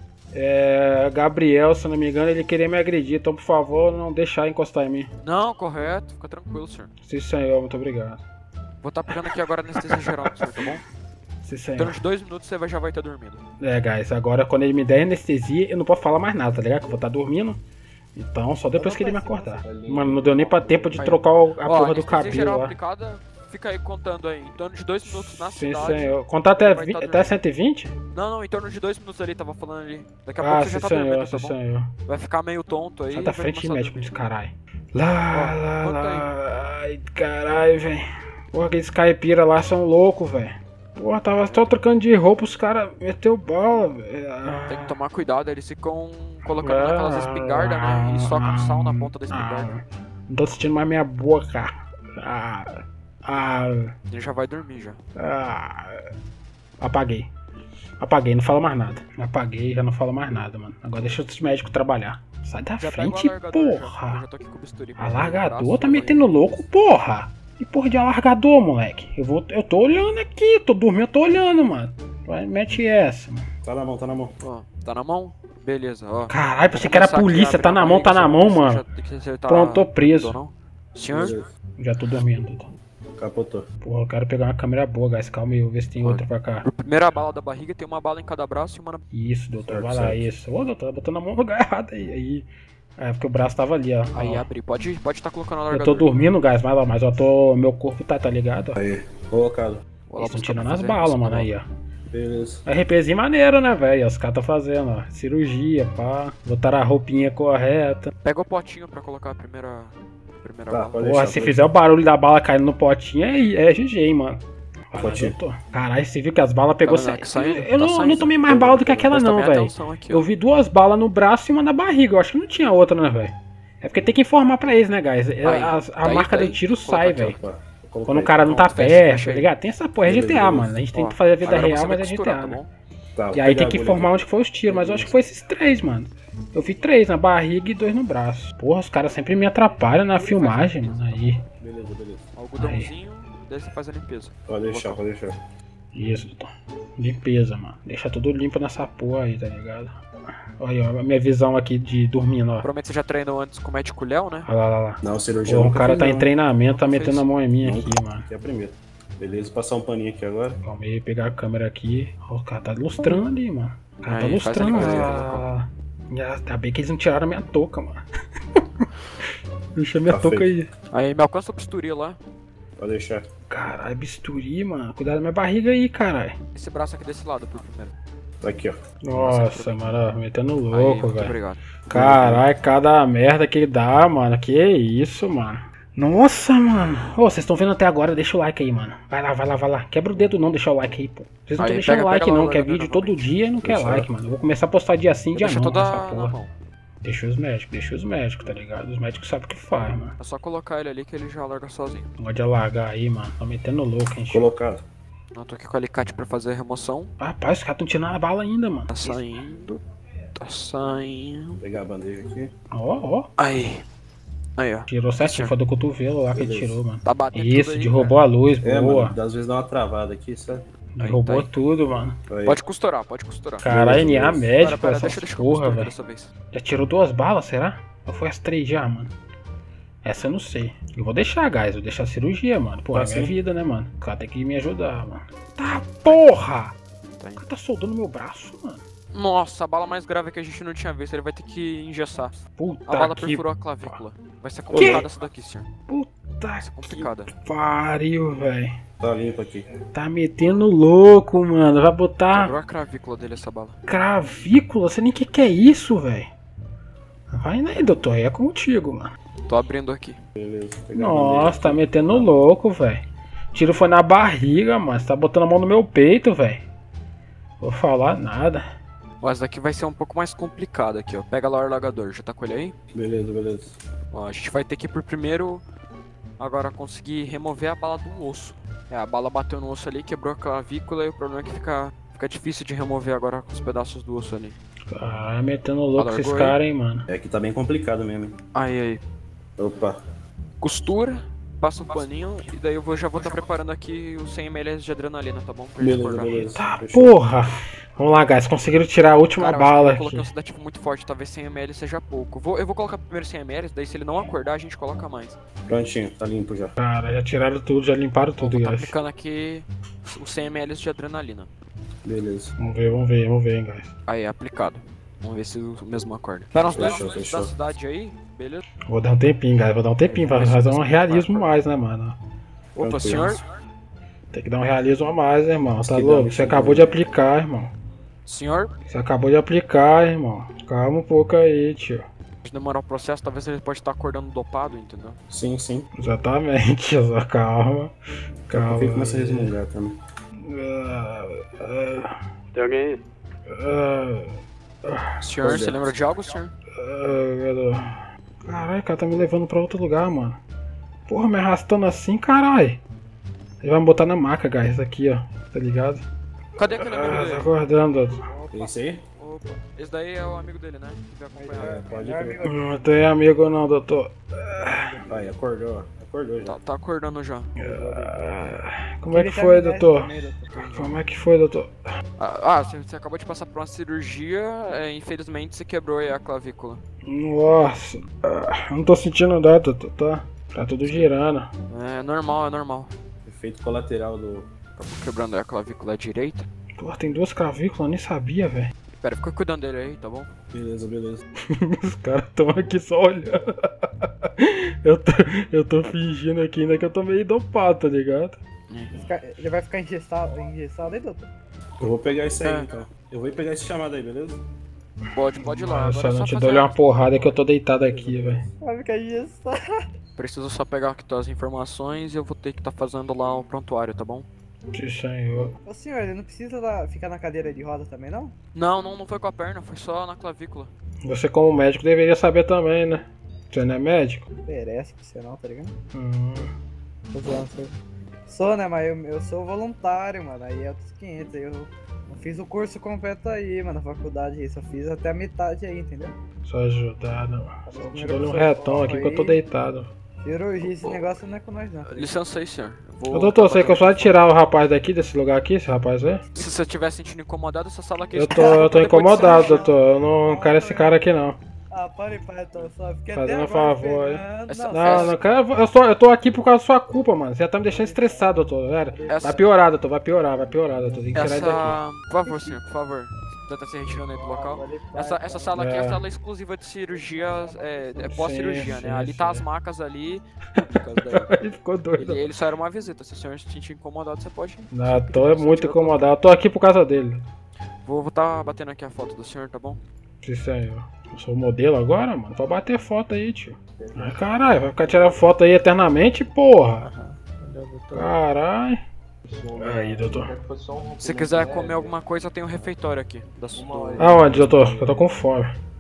é, Gabriel, se não me engano, ele queria me agredir. Então, por favor, não deixar encostar em mim. Não, correto. Fica tranquilo, senhor. Sim, senhor. Muito obrigado. Vou estar pegando aqui agora a anestesia geral do senhor, tá bom? Sim, Em senhor. torno de dois minutos você vai, já vai estar dormindo. É, guys, agora quando ele me der anestesia, eu não posso falar mais nada, tá ligado? Que eu vou estar dormindo. Então, só depois que ele me acordar. Mano, não deu nem pra tempo de Aí. trocar o- a Ó, porra do anestesia cabelo geral lá. aplicada, fica aí contando aí. Em torno de dois minutos na Sim, cidade. senhor. Contar até, vai vi- tá até dormindo. cento e vinte? Não, não, em torno de dois minutos ali, tava falando ali. Daqui a Ah, pouco você sim, já tá senhor, dormindo, sim, tá bom? senhor. Vai ficar meio tonto aí. Sai da vai frente de começar a médico dormir. desse caralho. Lá, Ó, lá, conta lá. Ai, caralho, velho. Porra, aqueles caipira lá são loucos, velho. Porra, tava só trocando de roupa, os caras meteu bala, velho. Tem que tomar cuidado, eles ficam colocando naquelas espingardas, né? E socam sal na ponta da espingarda. Ah, não tô sentindo mais minha boca. Ah, ah, Ele já vai dormir já. ah. Apaguei. Apaguei, não fala mais nada. Apaguei, já não fala mais nada, mano. Agora deixa os médicos trabalhar. Sai da Já pega o frente, alargador, já. Eu porra. já tô aqui com o bisturi. pra Alargador braço, tá já metendo louco, porra. Que porra de alargador, moleque? Eu, vou, eu tô olhando aqui, tô dormindo, eu tô olhando, mano. Vai, mete essa, mano. Tá na mão, tá na mão. vai. Ó, tá na mão? Beleza, ó. Caralho, pensei que era Começar aqui a polícia, abrir tá a na mão, tá barriga, na só mão, você mano. já tem que acertar Pronto, tô tudo, preso. não? Senhor? Beleza. Já tô dormindo, doutor. Capotou. Porra, eu quero pegar uma câmera boa, guys. Calma aí, eu vou ver se tem Olha. outra pra cá. Por primeira bala da barriga, tem uma bala em cada braço e uma na... Isso, doutor, Certo, vai lá, certo. isso. Ô, doutor, tá botando a mão no lugar errado aí. aí. É, porque o braço tava ali, ó. Aí Ó. abre, pode estar pode tá colocando a Eu largador. tô dormindo, guys, mas, ó, mas eu tô. Meu corpo tá, tá ligado? Ó. Aí, colocado. Vou lá Eles tão buscar pra tirando as fazer balas, isso, mano, tá bom? aí, ó. Beleza. RPzinho maneiro, né, velho? Os caras tá fazendo, ó. Cirurgia, pá. Botaram a roupinha correta. Pega o potinho pra colocar a primeira, a primeira Tá, bala. pode Porra, deixar, se pode fizer o barulho da bala caindo no potinho, é, é G G, hein, mano. Vai lá, Potinho. doutor. Caralho, você viu que as balas pegou... Tá vendo? se- Que saindo? Eu Tá não, saindo. não tomei mais bala do que aquela Presta não, bem velho. atenção aqui, ó. Eu vi duas balas no braço e uma na barriga. Eu acho que não tinha outra, né, velho? É porque tem que informar pra eles, né, guys? É, Aí, a a daí, marca daí, do tiro coloca sai, aqui, velho. Opa, coloquei. Quando o cara não tá Pronto, fecha, perto, fecha tá aí. ligado? Tem essa porra, é G T A, Beleza, mano. A gente tem Ó, que fazer a vida agora real, você vai mas é G T costurar, A, tá né? bom? Tá, vou E aí pegar tem que a agulha informar aqui. onde foi os tiros, mas eu acho que foi esses três, mano. Eu vi três na barriga e dois no braço. Porra, os caras sempre me atrapalham na filmagem, mano. Aí. Beleza, beleza. Algodãozinho, daí você faz a limpeza. Pode deixar, pode deixar. Isso, doutor. Limpeza, mano. Deixa tudo limpo nessa porra aí, tá ligado? Olha, ó, a minha visão aqui de dormindo, ó. Provavelmente você já treinou antes com o médico Léo, né? Olha lá, lá, lá. Não, cirurgia Pô, o nunca cara fiz, tá em não. treinamento, tá Nunca metendo fez. a mão em mim Nunca. aqui, mano. Aqui é a primeira. Beleza, vou passar um paninho aqui agora. Calma aí, pegar a câmera aqui. Ó, o cara tá lustrando ali, mano. O cara tá Aí, faz lustrando. ali, faz ali, Ah, ah, tá bem que eles não tiraram a minha touca, mano. Deixa minha Tá touca feito. aí. Aí me alcança o bisturi lá. Pode deixar. Caralho, bisturi, mano. Cuidado da minha barriga aí, caralho. Esse braço aqui desse lado, por primeiro. Tá aqui, ó. Nossa, mano, ó, metendo Aí, louco, muito velho. obrigado. Caralho, cada merda que dá, mano. Que isso, mano. Nossa, mano. Ô, vocês estão vendo até agora, deixa o like aí, mano. Vai lá, vai lá, vai lá. Quebra o dedo não, deixa o like aí, pô. Vocês não Aí, estão deixando pega- like pega lá não, o quer largador vídeo na todo mão. dia e não quer Deixa. like, mano. Eu vou começar a postar dia sim, dia Deixa não toda nessa na porra. mão. Deixa os médicos, deixa os médicos, tá ligado? Os médicos sabem o que faz, mano. É só colocar ele ali que ele já larga sozinho. Não pode alargar aí, mano. Tá metendo louco, gente. Colocado. Eu tô aqui com o alicate pra fazer a remoção. Rapaz, os caras tão tirando a bala ainda, mano. Tá saindo. Tá saindo. Vou pegar a bandeja aqui. Ó, ó. Aí. Aí, ó. Tirou certinho, foi do cotovelo lá que ele Beleza. tirou, mano. Tá batendo Isso, tudo aí, derrubou a luz, É, boa. mano, às vezes dá uma travada aqui, sabe? Derrubou Aí, tá aí. tudo, mano. Aí. Pode costurar, pode costurar. Caralho, N A Beleza. médico, Pera, pera, essa deixa, deixa que eu porra, costuro velho. dessa vez. Já tirou duas balas, será? Ou foi as três já, mano? Essa eu não sei. Eu vou deixar, guys. Vou deixar a cirurgia, mano. Porra, Tá é minha sim. vida, né, mano? O cara tem que me ajudar, mano. Tá, porra! Tá O indo. cara tá soldando meu braço, mano. Nossa, a bala mais grave que a gente não tinha visto. Ele vai ter que engessar. Puta A bala que perfurou a clavícula. Vai ser complicada essa daqui, senhor. Puta Vai ser complicada. que pariu, velho. Tá limpo aqui. Tá metendo louco, mano. Vai botar Quebrou a clavícula dele essa bala. cravícula. Você nem que que é isso, velho. Vai indo aí, doutor. Aí é contigo, mano. Tô abrindo aqui. Beleza. Vou pegar a Nossa, bandeja tá aqui. metendo louco, velho. Tiro foi na barriga, mano. Você tá botando a mão no meu peito, velho. Vou falar nada. Ó, essa daqui vai ser um pouco mais complicada aqui, ó. Pega lá o largador. Já tá com ele aí? Beleza, beleza. Ó, a gente vai ter que por primeiro agora conseguir remover a bala do osso. É, a bala bateu no osso ali, quebrou a clavícula e o problema é que fica, fica difícil de remover agora com os pedaços do osso ali. Caralho, metendo louco Largou esses aí? caras, hein, mano. É que tá bem complicado mesmo, hein? Aí, aí. Opa. Costura, passa um paninho e daí eu vou, já vou estar preparando aqui os cem mililitros de adrenalina, tá bom? Pra gente Beleza, acordar. beleza. Tá, Fechou. porra. Vamos lá, guys. Conseguiram tirar a última Cara, eu acho que bala eu coloquei um aqui. sedativo muito forte, talvez cem mililitros seja pouco. Vou, eu vou colocar primeiro cem mililitros, daí se ele não acordar a gente coloca mais. Prontinho, tá limpo já. Cara, já tiraram tudo, já limparam Vou tudo, estar guys. aplicando aqui os cem mililitros de adrenalina. Beleza. Vamos ver, vamos ver, vamos ver, hein, guys. Aí, aplicado. Vamos ver se o mesmo acorda. Tá nos dois Fechou, cantos fechou. da cidade aí, beleza? Vou dar um tempinho, guys. Vou dar um tempinho pra Vai, fazer um vai, realismo vai, mais, né, mano? Opa, Tranquilo. senhor? Tem que dar um realismo a mais, né, irmão? Tá Que louco? dá, Você que acabou dá. de aplicar, irmão. Senhor? Você acabou de aplicar, irmão. Calma um pouco aí, tio. Se demorar o processo, talvez ele pode estar acordando dopado, entendeu? Sim, sim. Exatamente, só calma. Calma. Calma. Começa a resmungar também. Ah, ah, Tem alguém aí? ah, Senhor, Pois é. você lembra de algo, senhor? ah, Caralho, o cara tá me levando pra outro lugar, mano. Porra, me arrastando assim, caralho. Ele vai me botar na maca, guys, aqui, ó. Tá ligado? Cadê aquele amigo Ah, tá dele? acordando. Esse aí? Opa, esse daí é o amigo dele, né? Que vai acompanhar. É, pode Melhor crer. amigo Não tem amigo não, doutor. Aí, acordou, ó. Acordou já. Tá, tá acordando já. Ah, Como é Ele que tá foi, me dando doutor? também, doutor. Como é que foi, doutor? Ah, ah, você, você acabou de passar por uma cirurgia, é, infelizmente você quebrou aí a clavícula. Nossa, ah, eu não tô sentindo nada, doutor, tá? Tá tudo girando. É normal, é normal. Efeito colateral do. Acabou quebrando aí a clavícula direita. Porra, tem duas clavículas, eu nem sabia, velho. Pera, fica cuidando dele aí, tá bom? Beleza, beleza. Os caras tão aqui só olhando. Eu tô, eu tô fingindo aqui ainda que eu tô meio dopado, tá ligado? Fica- Ele vai ficar engessado, engessado aí, doutor? Eu vou pegar isso aí É. então. Eu vou pegar esse chamado aí, beleza? Pode, pode ir lá. Nossa, Agora é não só te fazer... dou uma porrada que eu tô deitado aqui, velho. Vai ficar engessado. Preciso só pegar aqui as informações e eu vou ter que estar fazendo lá o prontuário, tá bom? Que senhor. Ô senhor, ele não precisa lá ficar na cadeira de roda também, não? Não, não, não foi com a perna, foi só na clavícula. Você como médico deveria saber também, né? Você não é médico? Merece pra você não, tá ligado? Hum. Tô zoando, sou. Sou, né, mas eu, eu sou voluntário, mano, aí é outros quinhentos, eu não fiz o curso completo aí, mano, na faculdade aí, só fiz até a metade aí, entendeu? Só ajudado. Mano. Te Primeiro dou um professor retão aqui que eu tô aí. deitado. Cirurgia, esse negócio não é com nós não. tá ligado? Licença aí, senhor. Eu vou Ô, doutor, você acabar quer só tirar o rapaz daqui, desse lugar aqui, esse rapaz aí? Se você estiver sentindo incomodado, essa sala aqui... Eu é tô, eu tô depois de incomodado, cirurgia. doutor. Eu não quero esse cara aqui, não. Ah, para, para, então, só fiquei Fazendo até um agora favor aí. esperando. Essa- Não, Não, não quero. Eu, só, eu tô aqui por causa da sua culpa, mano. Você já tá me deixando estressado, doutor. Velho. Essa- Vai piorar, doutor. Vai piorar, vai piorar, doutor. Tem que tirar isso daqui. Essa... Por favor, senhor, por favor. Tenta se retirando aí do local. Essa, essa sala aqui é a É. sala exclusiva de cirurgia, é, é pós-cirurgia, Sim, né? sim, Ali tá sim. as macas ali. públicas daí. Ele ficou doido. Ele, ele só era uma visita. Se o senhor se sentir incomodado, você pode. Não, eu tô muito incomodado. Eu tô aqui por causa dele. Vou estar tá batendo aqui a foto do senhor, tá bom? Sim, senhor. Eu sou o modelo agora, mano. Pode bater foto aí, tio. Ai, caralho, vai ficar tirando foto aí eternamente, porra. Caralho. Aí, doutor. Se quiser comer alguma coisa, tem um refeitório aqui. Da, do... Aonde, doutor? Eu tô com fome.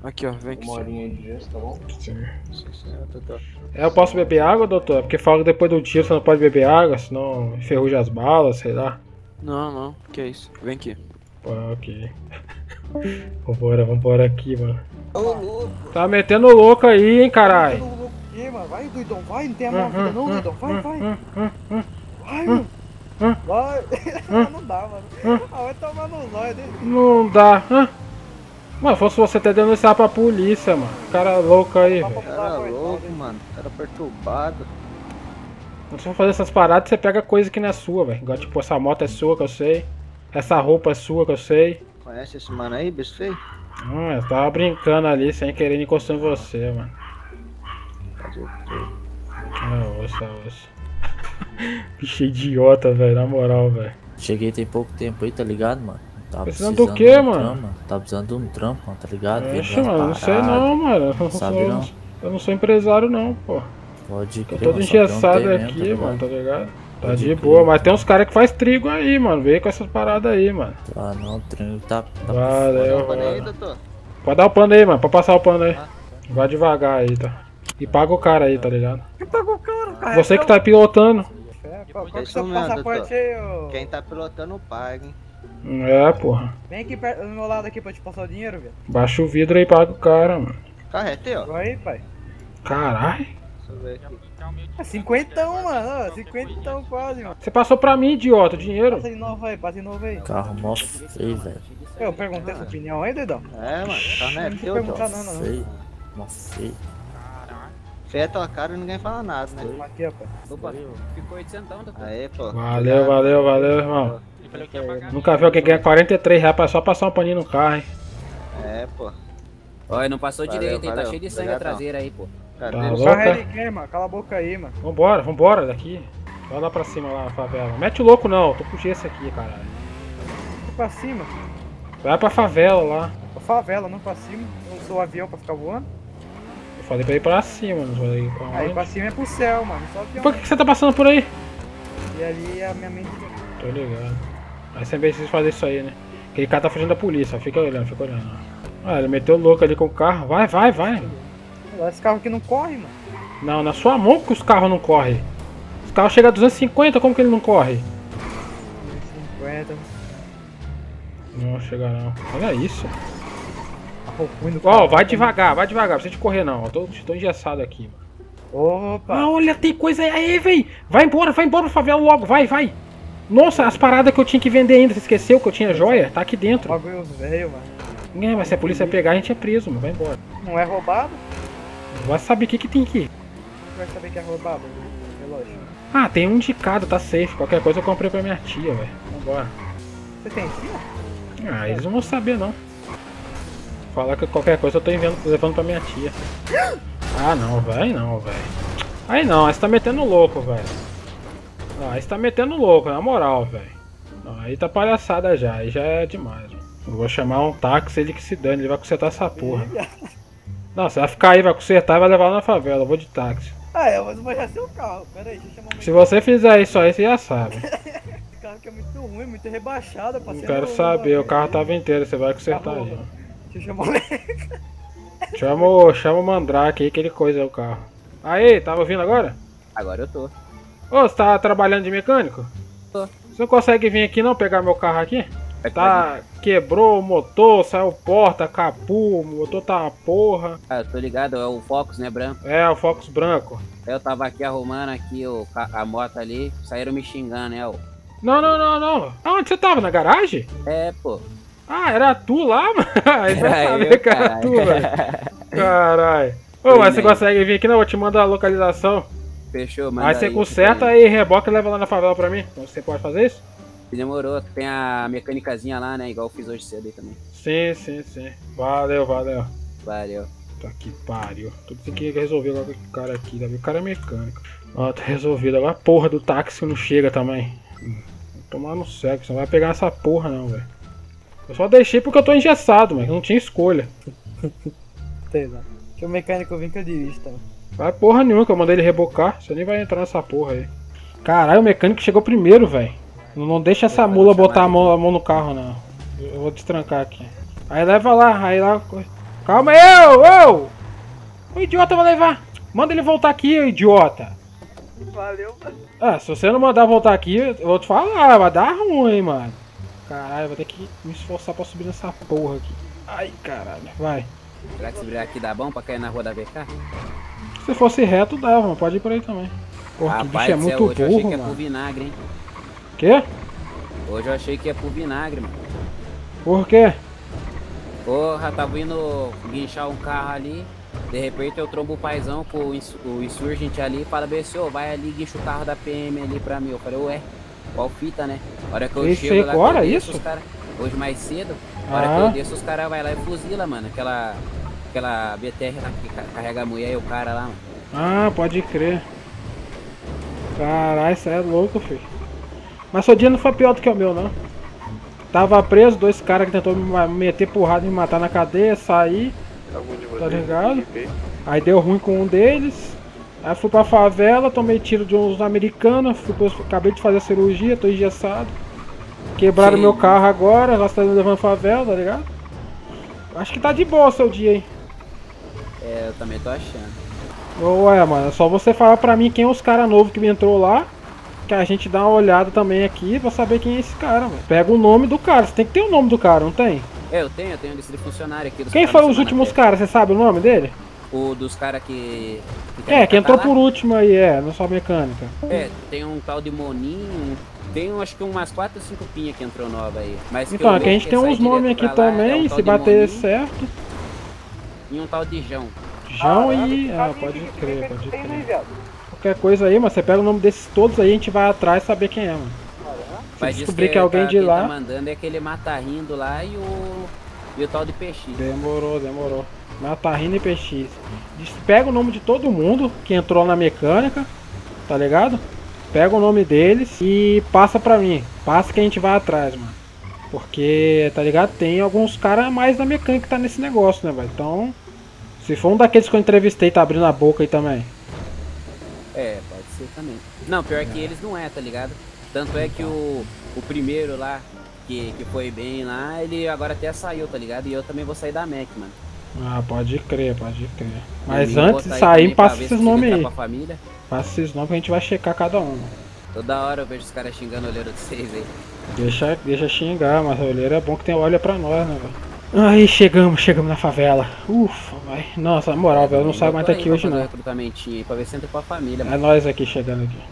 Aqui, ó, vem aqui. Uma horinha de gesso, tá bom? Sim. Eu tô- É, eu posso beber água, doutor? Porque fala que depois do tiro você não pode beber água, senão enferruja as balas, sei lá. Não, não, que é isso. Vem aqui. Pô, ok. Vambora, vambora aqui, mano. Tá metendo louco aí, hein, caralho. Todo louco aqui, mano. Vai, doidão, vai. Não tem a mão vida não, doidão. Vai, vai. Vai, mano. Vai. Não dá, mano. Ah, vai tomar no zóio dele. Não dá. Hã? Mano, fosse você até denunciar pra polícia, mano. Cara louco aí, velho. Cara louco, mano. Cara perturbado. Quando você for fazer essas paradas, você pega coisa que não é sua, velho. Igual, tipo, essa moto é sua, que eu sei. Essa roupa é sua, que eu sei. Conhece esse mano aí, bicho feio? Hum, eu tava brincando ali, sem querer encostar em você, mano. Ah, osso, osso. Bicho idiota, velho, na moral, velho. Cheguei tem pouco tempo aí, tá ligado, mano? Tava Precisando do quê, de um mano? trampo, Tava precisando de um trampo, mano, tá ligado? Vendo Oxe, umas mano, não sei paradas. não, mano. Eu não, Sabe sou, não? eu não sou empresário não, pô. Pode Tô crer, todo mano, só que eu não engessado tenho mesmo, aqui, tá ligado? mano, tá ligado? Tá Pode de crer. boa, mas tem uns caras que faz trigo aí, mano. Vem com essas paradas aí, mano. Ah, não, o treino tá... tá Valeu, Olha aí, valeu. doutor. Pode dar o pano aí, mano, pode passar o pano aí. Vai devagar aí, tá? E paga o cara aí, tá ligado? Que pagou o cara, cara? Você que tá pilotando. É, qual que é o Isso seu mesmo, passaporte doutor. aí, ô? Quem tá pilotando paga, hein? É, porra. Vem aqui perto, do meu lado aqui pra te passar o dinheiro, velho. Baixa o vidro aí e paga o cara, mano. Carro é teu? Vai aí, pai. Caralho. Deixa eu ver aqui. É cinquentão, mano. Ó, cinquentão quase, mano. Você passou pra mim, idiota, o dinheiro. Passa de novo aí, passa de novo aí. Carro mó feio, velho. Eu perguntei sua opinião aí, doidão. É, mano. Carro não é Não teu, perguntar tio. não, não. Feio. Mó feio. Feia tua cara e ninguém fala nada, né? Aqui, ó, pai. Opa. Ficou oitocentão, doutor. Aê, pô. Valeu, valeu, valeu, irmão. Nunca vi alguém ganhar quarenta e três reais pra só passar um paninho no carro, hein? É, pô. Olha, não passou Valeu, direito, hein? Tá valeu. cheio de sangue a Obrigadão. traseira aí, pô. Cadê? Tá O louco, carro é é? de quem, mano? Cala a boca aí, mano. Vambora, vambora daqui. Vai lá pra cima lá, favela. Mete o louco não, tô com gesso aqui, caralho. Vai pra cima. Vai pra favela lá. Pra favela, não pra cima. Eu não sou avião pra ficar voando. Eu falei pra ir pra cima, não falei pra Aí onde. pra cima é pro céu, mano. Só avião. Por que que você tá passando por aí? E ali é a minha mente. Tô ligado. Aí sempre precisa fazer isso aí, né? Aquele cara tá fugindo da polícia, fica olhando, fica olhando. Ah, ele meteu o louco ali com o carro. Vai, vai, vai. Esse carro aqui não corre, mano. Não, na sua mão que os carros não correm. Os carros chegam a duzentos e cinquenta, como que ele não corre? cinquenta. Não, chega não. Olha isso. Ruim do Ó, carro. vai devagar, vai devagar, não precisa de correr não. Eu tô, tô engessado aqui, mano. Opa. Ah, olha, tem coisa aí, véi. Vai embora, vai embora pra favela logo, vai, vai. Nossa, as paradas que eu tinha que vender ainda, você esqueceu que eu tinha joia? Tá aqui dentro. Bagulho velho, mano. É, mas se a polícia pegar, a gente é preso, mano. Vai embora. Não é roubado? Vai saber o que que tem aqui. Vai saber que é roubado. Relógio. Ah, tem um indicado, tá safe. Qualquer coisa eu comprei pra minha tia, velho. Vambora. Você tem sim? Ah, eles não vão saber, não. Falar que qualquer coisa eu tô enviando, levando pra minha tia. Ah, não, vai não, velho. Aí não, aí você tá metendo louco, velho. Ah, aí você tá metendo louco, na moral, velho. Não, aí tá palhaçada já, aí já é demais, mano. Eu vou chamar um táxi, ele que se dane, ele vai consertar essa porra. Não, você vai ficar aí, vai consertar e vai levar lá na favela, eu vou de táxi. Ah, é, mas vai já ser o carro. Pera aí, deixa eu chamar um Se você fizer isso aí, você já sabe. Esse carro aqui é muito ruim, muito rebaixado. Não quero saber, o carro tava inteiro, você vai consertar aí. ó. Deixa eu chamar o Chama o, chama o Mandrake aí que ele coisa é o carro. Aí, tava ouvindo agora? Agora eu tô. Ô, você tá trabalhando de mecânico? Tô. Você não consegue vir aqui não pegar meu carro aqui? Tá, quebrou o motor, saiu porta, capu, o motor tá uma porra. Ah, eu tô ligado, é o Focus, né, branco? É, o Focus branco. Eu tava aqui arrumando aqui o, ca- a moto ali, saíram me xingando, né, ó. Não, não, não, não. Aonde você tava? Na garagem? É, pô. Ah, era tu lá, mano? Aí você Era sabia eu, que era caralho. tu, velho. Caralho. Ô, Foi mas você mesmo. consegue vir aqui não? Eu vou te mandar a localização. Fechou, mano. Aí você conserta aí, reboca e leva lá na favela pra mim. Você pode fazer isso? Demorou, tem a mecânicazinha lá, né, igual eu fiz hoje cedo aí também. Sim, sim, sim. Valeu, valeu. Valeu. Tá que pariu. Tudo tem que resolver agora com o cara aqui, tá vendo? O cara é mecânico. Ó, tá resolvido. Agora a porra do táxi não chega também. Hum, vou tomar no seco, você não vai pegar essa porra não, velho. Eu só deixei porque eu tô engessado, mas não tinha escolha. Deixa o mecânico vir que eu dirijo, tá? Vai porra nenhuma que eu mandei ele rebocar. Você nem vai entrar nessa porra aí. Caralho, o mecânico chegou primeiro, velho. Não, não deixa essa mula botar a mão, a mão no carro, não. Eu vou destrancar aqui. Aí leva lá, aí lá. Calma aí, ô, ô! O idiota vai levar. Manda ele voltar aqui, ô idiota. Valeu, mano. Ah, se você não mandar voltar aqui, eu vou te falar, vai dar ruim, mano. Caralho, vou ter que me esforçar pra subir nessa porra aqui. Ai, caralho, vai. Será que se virar aqui dá bom pra cair na rua da V K? Se fosse reto, dava, mano. Pode ir por aí também. Porra, que bicho é muito hoje eu achei burro, que é pro mano. vinagre, hein? Quê? Hoje eu achei que ia pro vinagre, mano. Por quê? Porra, tava indo guinchar um carro ali. De repente eu trombo o paizão com o, ins o insurgente ali e fala bem assim, ô, vai ali, guincha o carro da P M ali pra mim. Eu falei, ué, qual fita, né? A hora que eu Isso chego aí lá, agora, que eu desço, isso? os cara, hoje mais cedo, a hora Ah. que eu desço, os caras vai lá e fuzila, mano. Aquela, aquela B T R lá que ca- carrega a mulher e o cara lá, mano. Ah, pode crer. Caralho, isso aí é louco, filho. Mas seu dia não foi pior do que o meu, não. Tava preso, dois caras que tentou me ma- meter porrada e me matar na cadeia, saí, Algum de tá ligado? Aí deu ruim com um deles. Aí fui pra favela, tomei tiro de uns americanos, fui pro, acabei de fazer a cirurgia, tô engessado. Quebraram Sim. meu carro agora, nós estamos levando favela, tá ligado? Acho que tá de boa o seu dia, hein? É, eu também tô achando. Ué, mano, é só você falar pra mim quem é os caras novos que entrou lá, que a gente dá uma olhada também aqui pra saber quem é esse cara, mano. Pega o nome do cara, você tem que ter o nome do cara, não tem? É, eu tenho, eu tenho lista de funcionário aqui. Dos Quem caras foram da os semana últimos até. caras, você sabe o nome dele? O dos caras que... que É, que entrou lá. por último aí, é, na sua mecânica. É, tem um tal de Moninho, tem um, acho que umas quatro ou cinco pinhas que entrou nova aí. Mas que Então, eu aqui a gente vi tem que uns sai nomes direto aqui pra lá, também, é um tal se de bater Moninho certo. E um tal de Jão. João e... Ah, pode crer, pode crer. Qualquer coisa aí, mas você pega o nome desses todos aí, a gente vai atrás e saber quem é, mano. Se Mas diz descobrir que é alguém tá- de quem lá... tá mandando é aquele Mata-Rindo lá e o... E o tal de Peixe. Demorou, demorou. Matarrina e P X. Diz- Pega o nome de todo mundo que entrou na mecânica, tá ligado? Pega o nome deles e passa pra mim. Passa que a gente vai atrás, mano. Porque, tá ligado? Tem alguns caras a mais da mecânica que tá nesse negócio, né, velho? Então, se for um daqueles que eu entrevistei, tá abrindo a boca aí também. É, pode ser também. Não, pior que eles não é, tá ligado? Tanto é que o, o primeiro lá, que, que foi bem lá, ele agora até saiu, tá ligado? E eu também vou sair da M E C, mano. Ah, pode crer, pode crer. Mas Eu vou antes de botar aí sair, também pra passa ver esses se nomes ele aí. tá com a família. Passa esses nomes que a gente vai checar cada um. Toda hora eu vejo os caras xingando o olheiro de vocês aí. Deixa, deixa xingar, mas o olheiro é bom que tem olha pra nós, né, velho? Aí chegamos, chegamos na favela. Ufa, vai. Nossa, na moral, velho, eu não saio mais daqui hoje não. Recrutamentinho aí pra ver se entra com a família, É mano. nós aqui chegando aqui.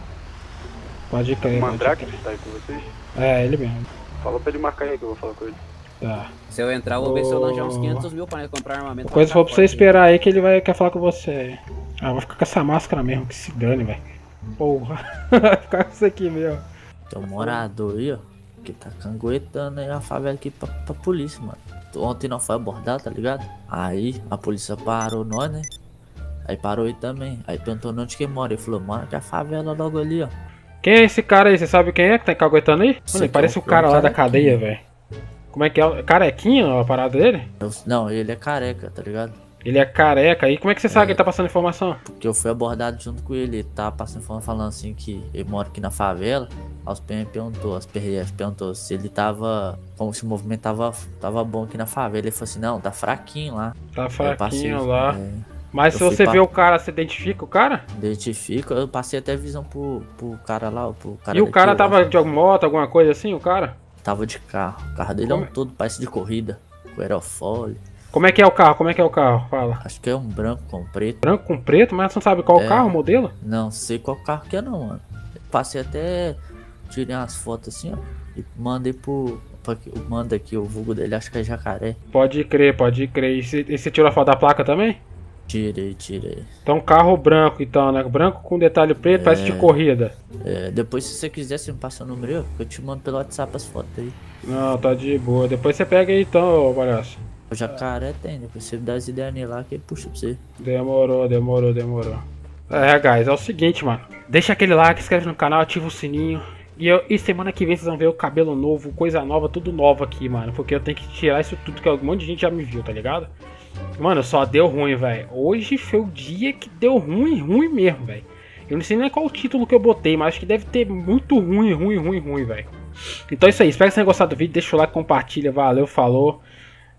Pode O crer, pode Mandrake crer. está aí com vocês? É, ele mesmo. Fala pra ele marcar aí que eu vou falar com ele. Tá. Se eu entrar, eu vou ver se eu lanjar uns quinhentos mil pra nós comprar armamento. Coisa pra for pra você ficar forte. esperar aí que ele vai quer falar com você aí. Ah, vou ficar com essa máscara mesmo, que se dane, velho. Porra. Vai ficar com isso aqui mesmo. Tem um morador aí, ó, que tá canguetando aí a favela aqui pra, pra polícia, mano. Ontem não foi abordado, tá ligado? Aí a polícia parou nós, né? Aí parou ele também. Aí perguntou onde que mora. Ele falou, mano, que é a favela logo ali, ó. Quem é esse cara aí? Você sabe quem é que tá caguetando aí? Mano, Sei ele parece que é o um cara lá da carequinha. cadeia, velho. Como é que é? Carequinha a parada dele? Eu- não, ele é careca, tá ligado? Ele é careca. E como é que você sabe É. que ele tá passando informação? Porque eu fui abordado junto com ele. Ele tava passando informação falando assim que ele mora aqui na favela. Aí os P M perguntou, as P R F perguntou se ele tava. Como se o movimento tava, tava bom aqui na favela. Ele falou assim, não, tá fraquinho lá. Tá Aí eu passei, fraquinho lá. é, Mas se eu fui você pra- vê o cara, você identifica o cara? identifica, eu passei até visão pro, pro cara lá, pro cara E o daqui, cara eu tava acho. de alguma moto, alguma coisa assim, o cara? Tava de carro. O carro dele é Como um é? todo, parece de corrida. Com aerofólio. Como é que é o carro? Como é que é o carro? Fala. Acho que é um branco com preto. Branco com preto, mas você não sabe qual É. o carro, o modelo? Não sei qual carro que é não, mano. Passei até. Tirei umas fotos assim, ó. E mandei pro. pra que- Manda aqui o vulgo dele, acho que é jacaré. Pode crer, pode crer. E você, e você tirou a foto da placa também? Tirei, tirei. Então carro branco então, né? Branco com detalhe preto, parece de corrida. É, depois se você quiser, você me passa o número aí, que eu te mando pelo WhatsApp as fotos aí. Não, tá de boa. Depois você pega aí então, ô palhaço. O jacaré tem, depois você dá as ideias nele lá que ele puxa pra você. Demorou, demorou, demorou. É, guys, é o seguinte, mano. Deixa aquele like, inscreve no canal, ativa o sininho. E, eu, e semana que vem vocês vão ver o cabelo novo, coisa nova, tudo novo aqui, mano. Porque eu tenho que tirar isso tudo que um monte de gente já me viu, tá ligado? Mano, só deu ruim, velho. Hoje foi o dia que deu ruim, ruim mesmo, velho. Eu não sei nem qual o título que eu botei, mas acho que deve ter muito ruim, ruim, ruim, ruim, velho. Então é isso aí, espero que vocês tenham gostado do vídeo. Deixa o like, compartilha, valeu, falou.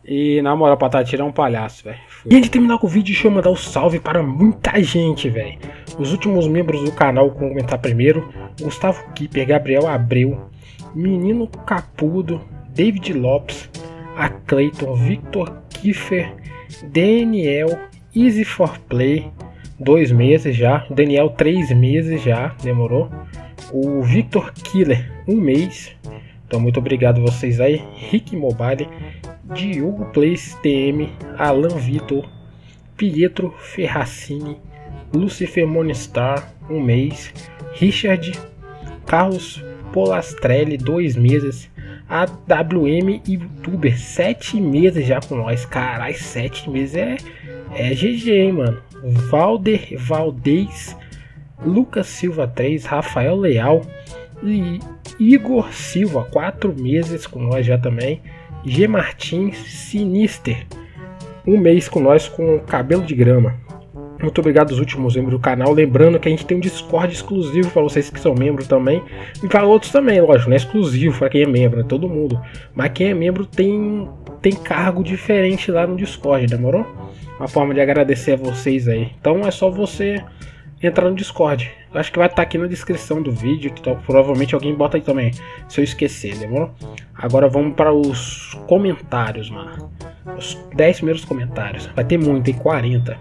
E na moral, Patati é um palhaço, velho. E antes de terminar com o vídeo, deixa eu mandar um salve para muita gente, velho. Os últimos membros do canal, vou comentar primeiro: Gustavo Kipper, Gabriel Abreu, Menino Capudo, David Lopes, a Clayton, Victor Kiffer, Daniel, Easy for Play, dois meses já. Daniel, três meses já, demorou. O Victor Killer, um mês. Então, muito obrigado vocês aí. Rick Mobile, Diogo Plays T M, Alan Vitor, Pietro Ferracini, Lucifer Monistar, um mês. Richard, Carlos Polastrelli, dois meses. A W M Youtuber, sete meses já com nós. Caralho, sete meses é, é G G, hein, mano. Valder Valdez, Lucas Silva três, Rafael Leal e Igor Silva, quatro meses com nós já também. G Martins Sinister, um mês com nós com cabelo de grama. Muito obrigado aos últimos membros do canal. Lembrando que a gente tem um Discord exclusivo para vocês que são membros também. E para outros também, lógico, não é exclusivo para quem é membro, é todo mundo. Mas quem é membro tem, tem cargo diferente lá no Discord, demorou? Uma forma de agradecer a vocês aí. Então é só você entrar no Discord. Eu acho que vai estar aqui na descrição do vídeo. Então provavelmente alguém bota aí também, se eu esquecer, demorou? Agora vamos para os comentários, mano. Os dez primeiros comentários. Vai ter muito, tem quarenta.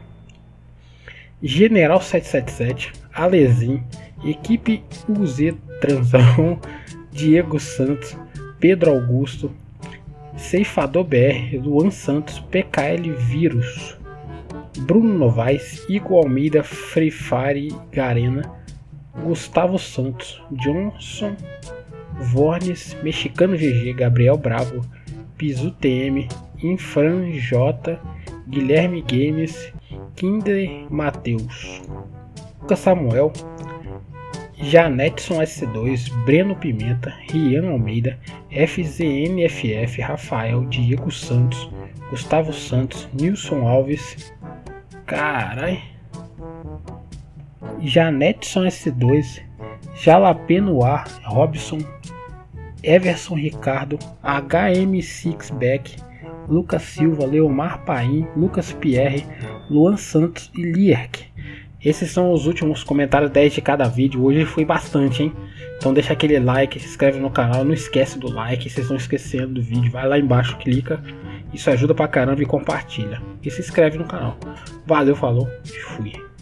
General sete sete sete, Alezin, Equipe U Z Transão, Diego Santos, Pedro Augusto, Ceifador B R, Luan Santos, P K L Vírus, Bruno Novaes, Igor Almeida, Free Fire Garena, Gustavo Santos, Johnson Vornes, Mexicano G G, Gabriel Bravo, Pizu T M, Infran J, Guilherme Games, Kinder Matheus, Lucas Samuel, Janetson S dois, Breno Pimenta, Rian Almeida, F Z N F F, Rafael, Diego Santos, Gustavo Santos, Nilson Alves, carai, Janetson S dois, Jalapé no ar, Robson, Everson Ricardo, H M seis Beck, Lucas Silva, Leomar Paim, Lucas Pierre, Luan Santos e Lierk. Esses são os últimos comentários, dez de cada vídeo. Hoje foi bastante, hein? Então deixa aquele like, se inscreve no canal, não esquece do like, vocês estão esquecendo do vídeo. Vai lá embaixo, clica, isso ajuda pra caramba e compartilha. E se inscreve no canal. Valeu, falou e fui.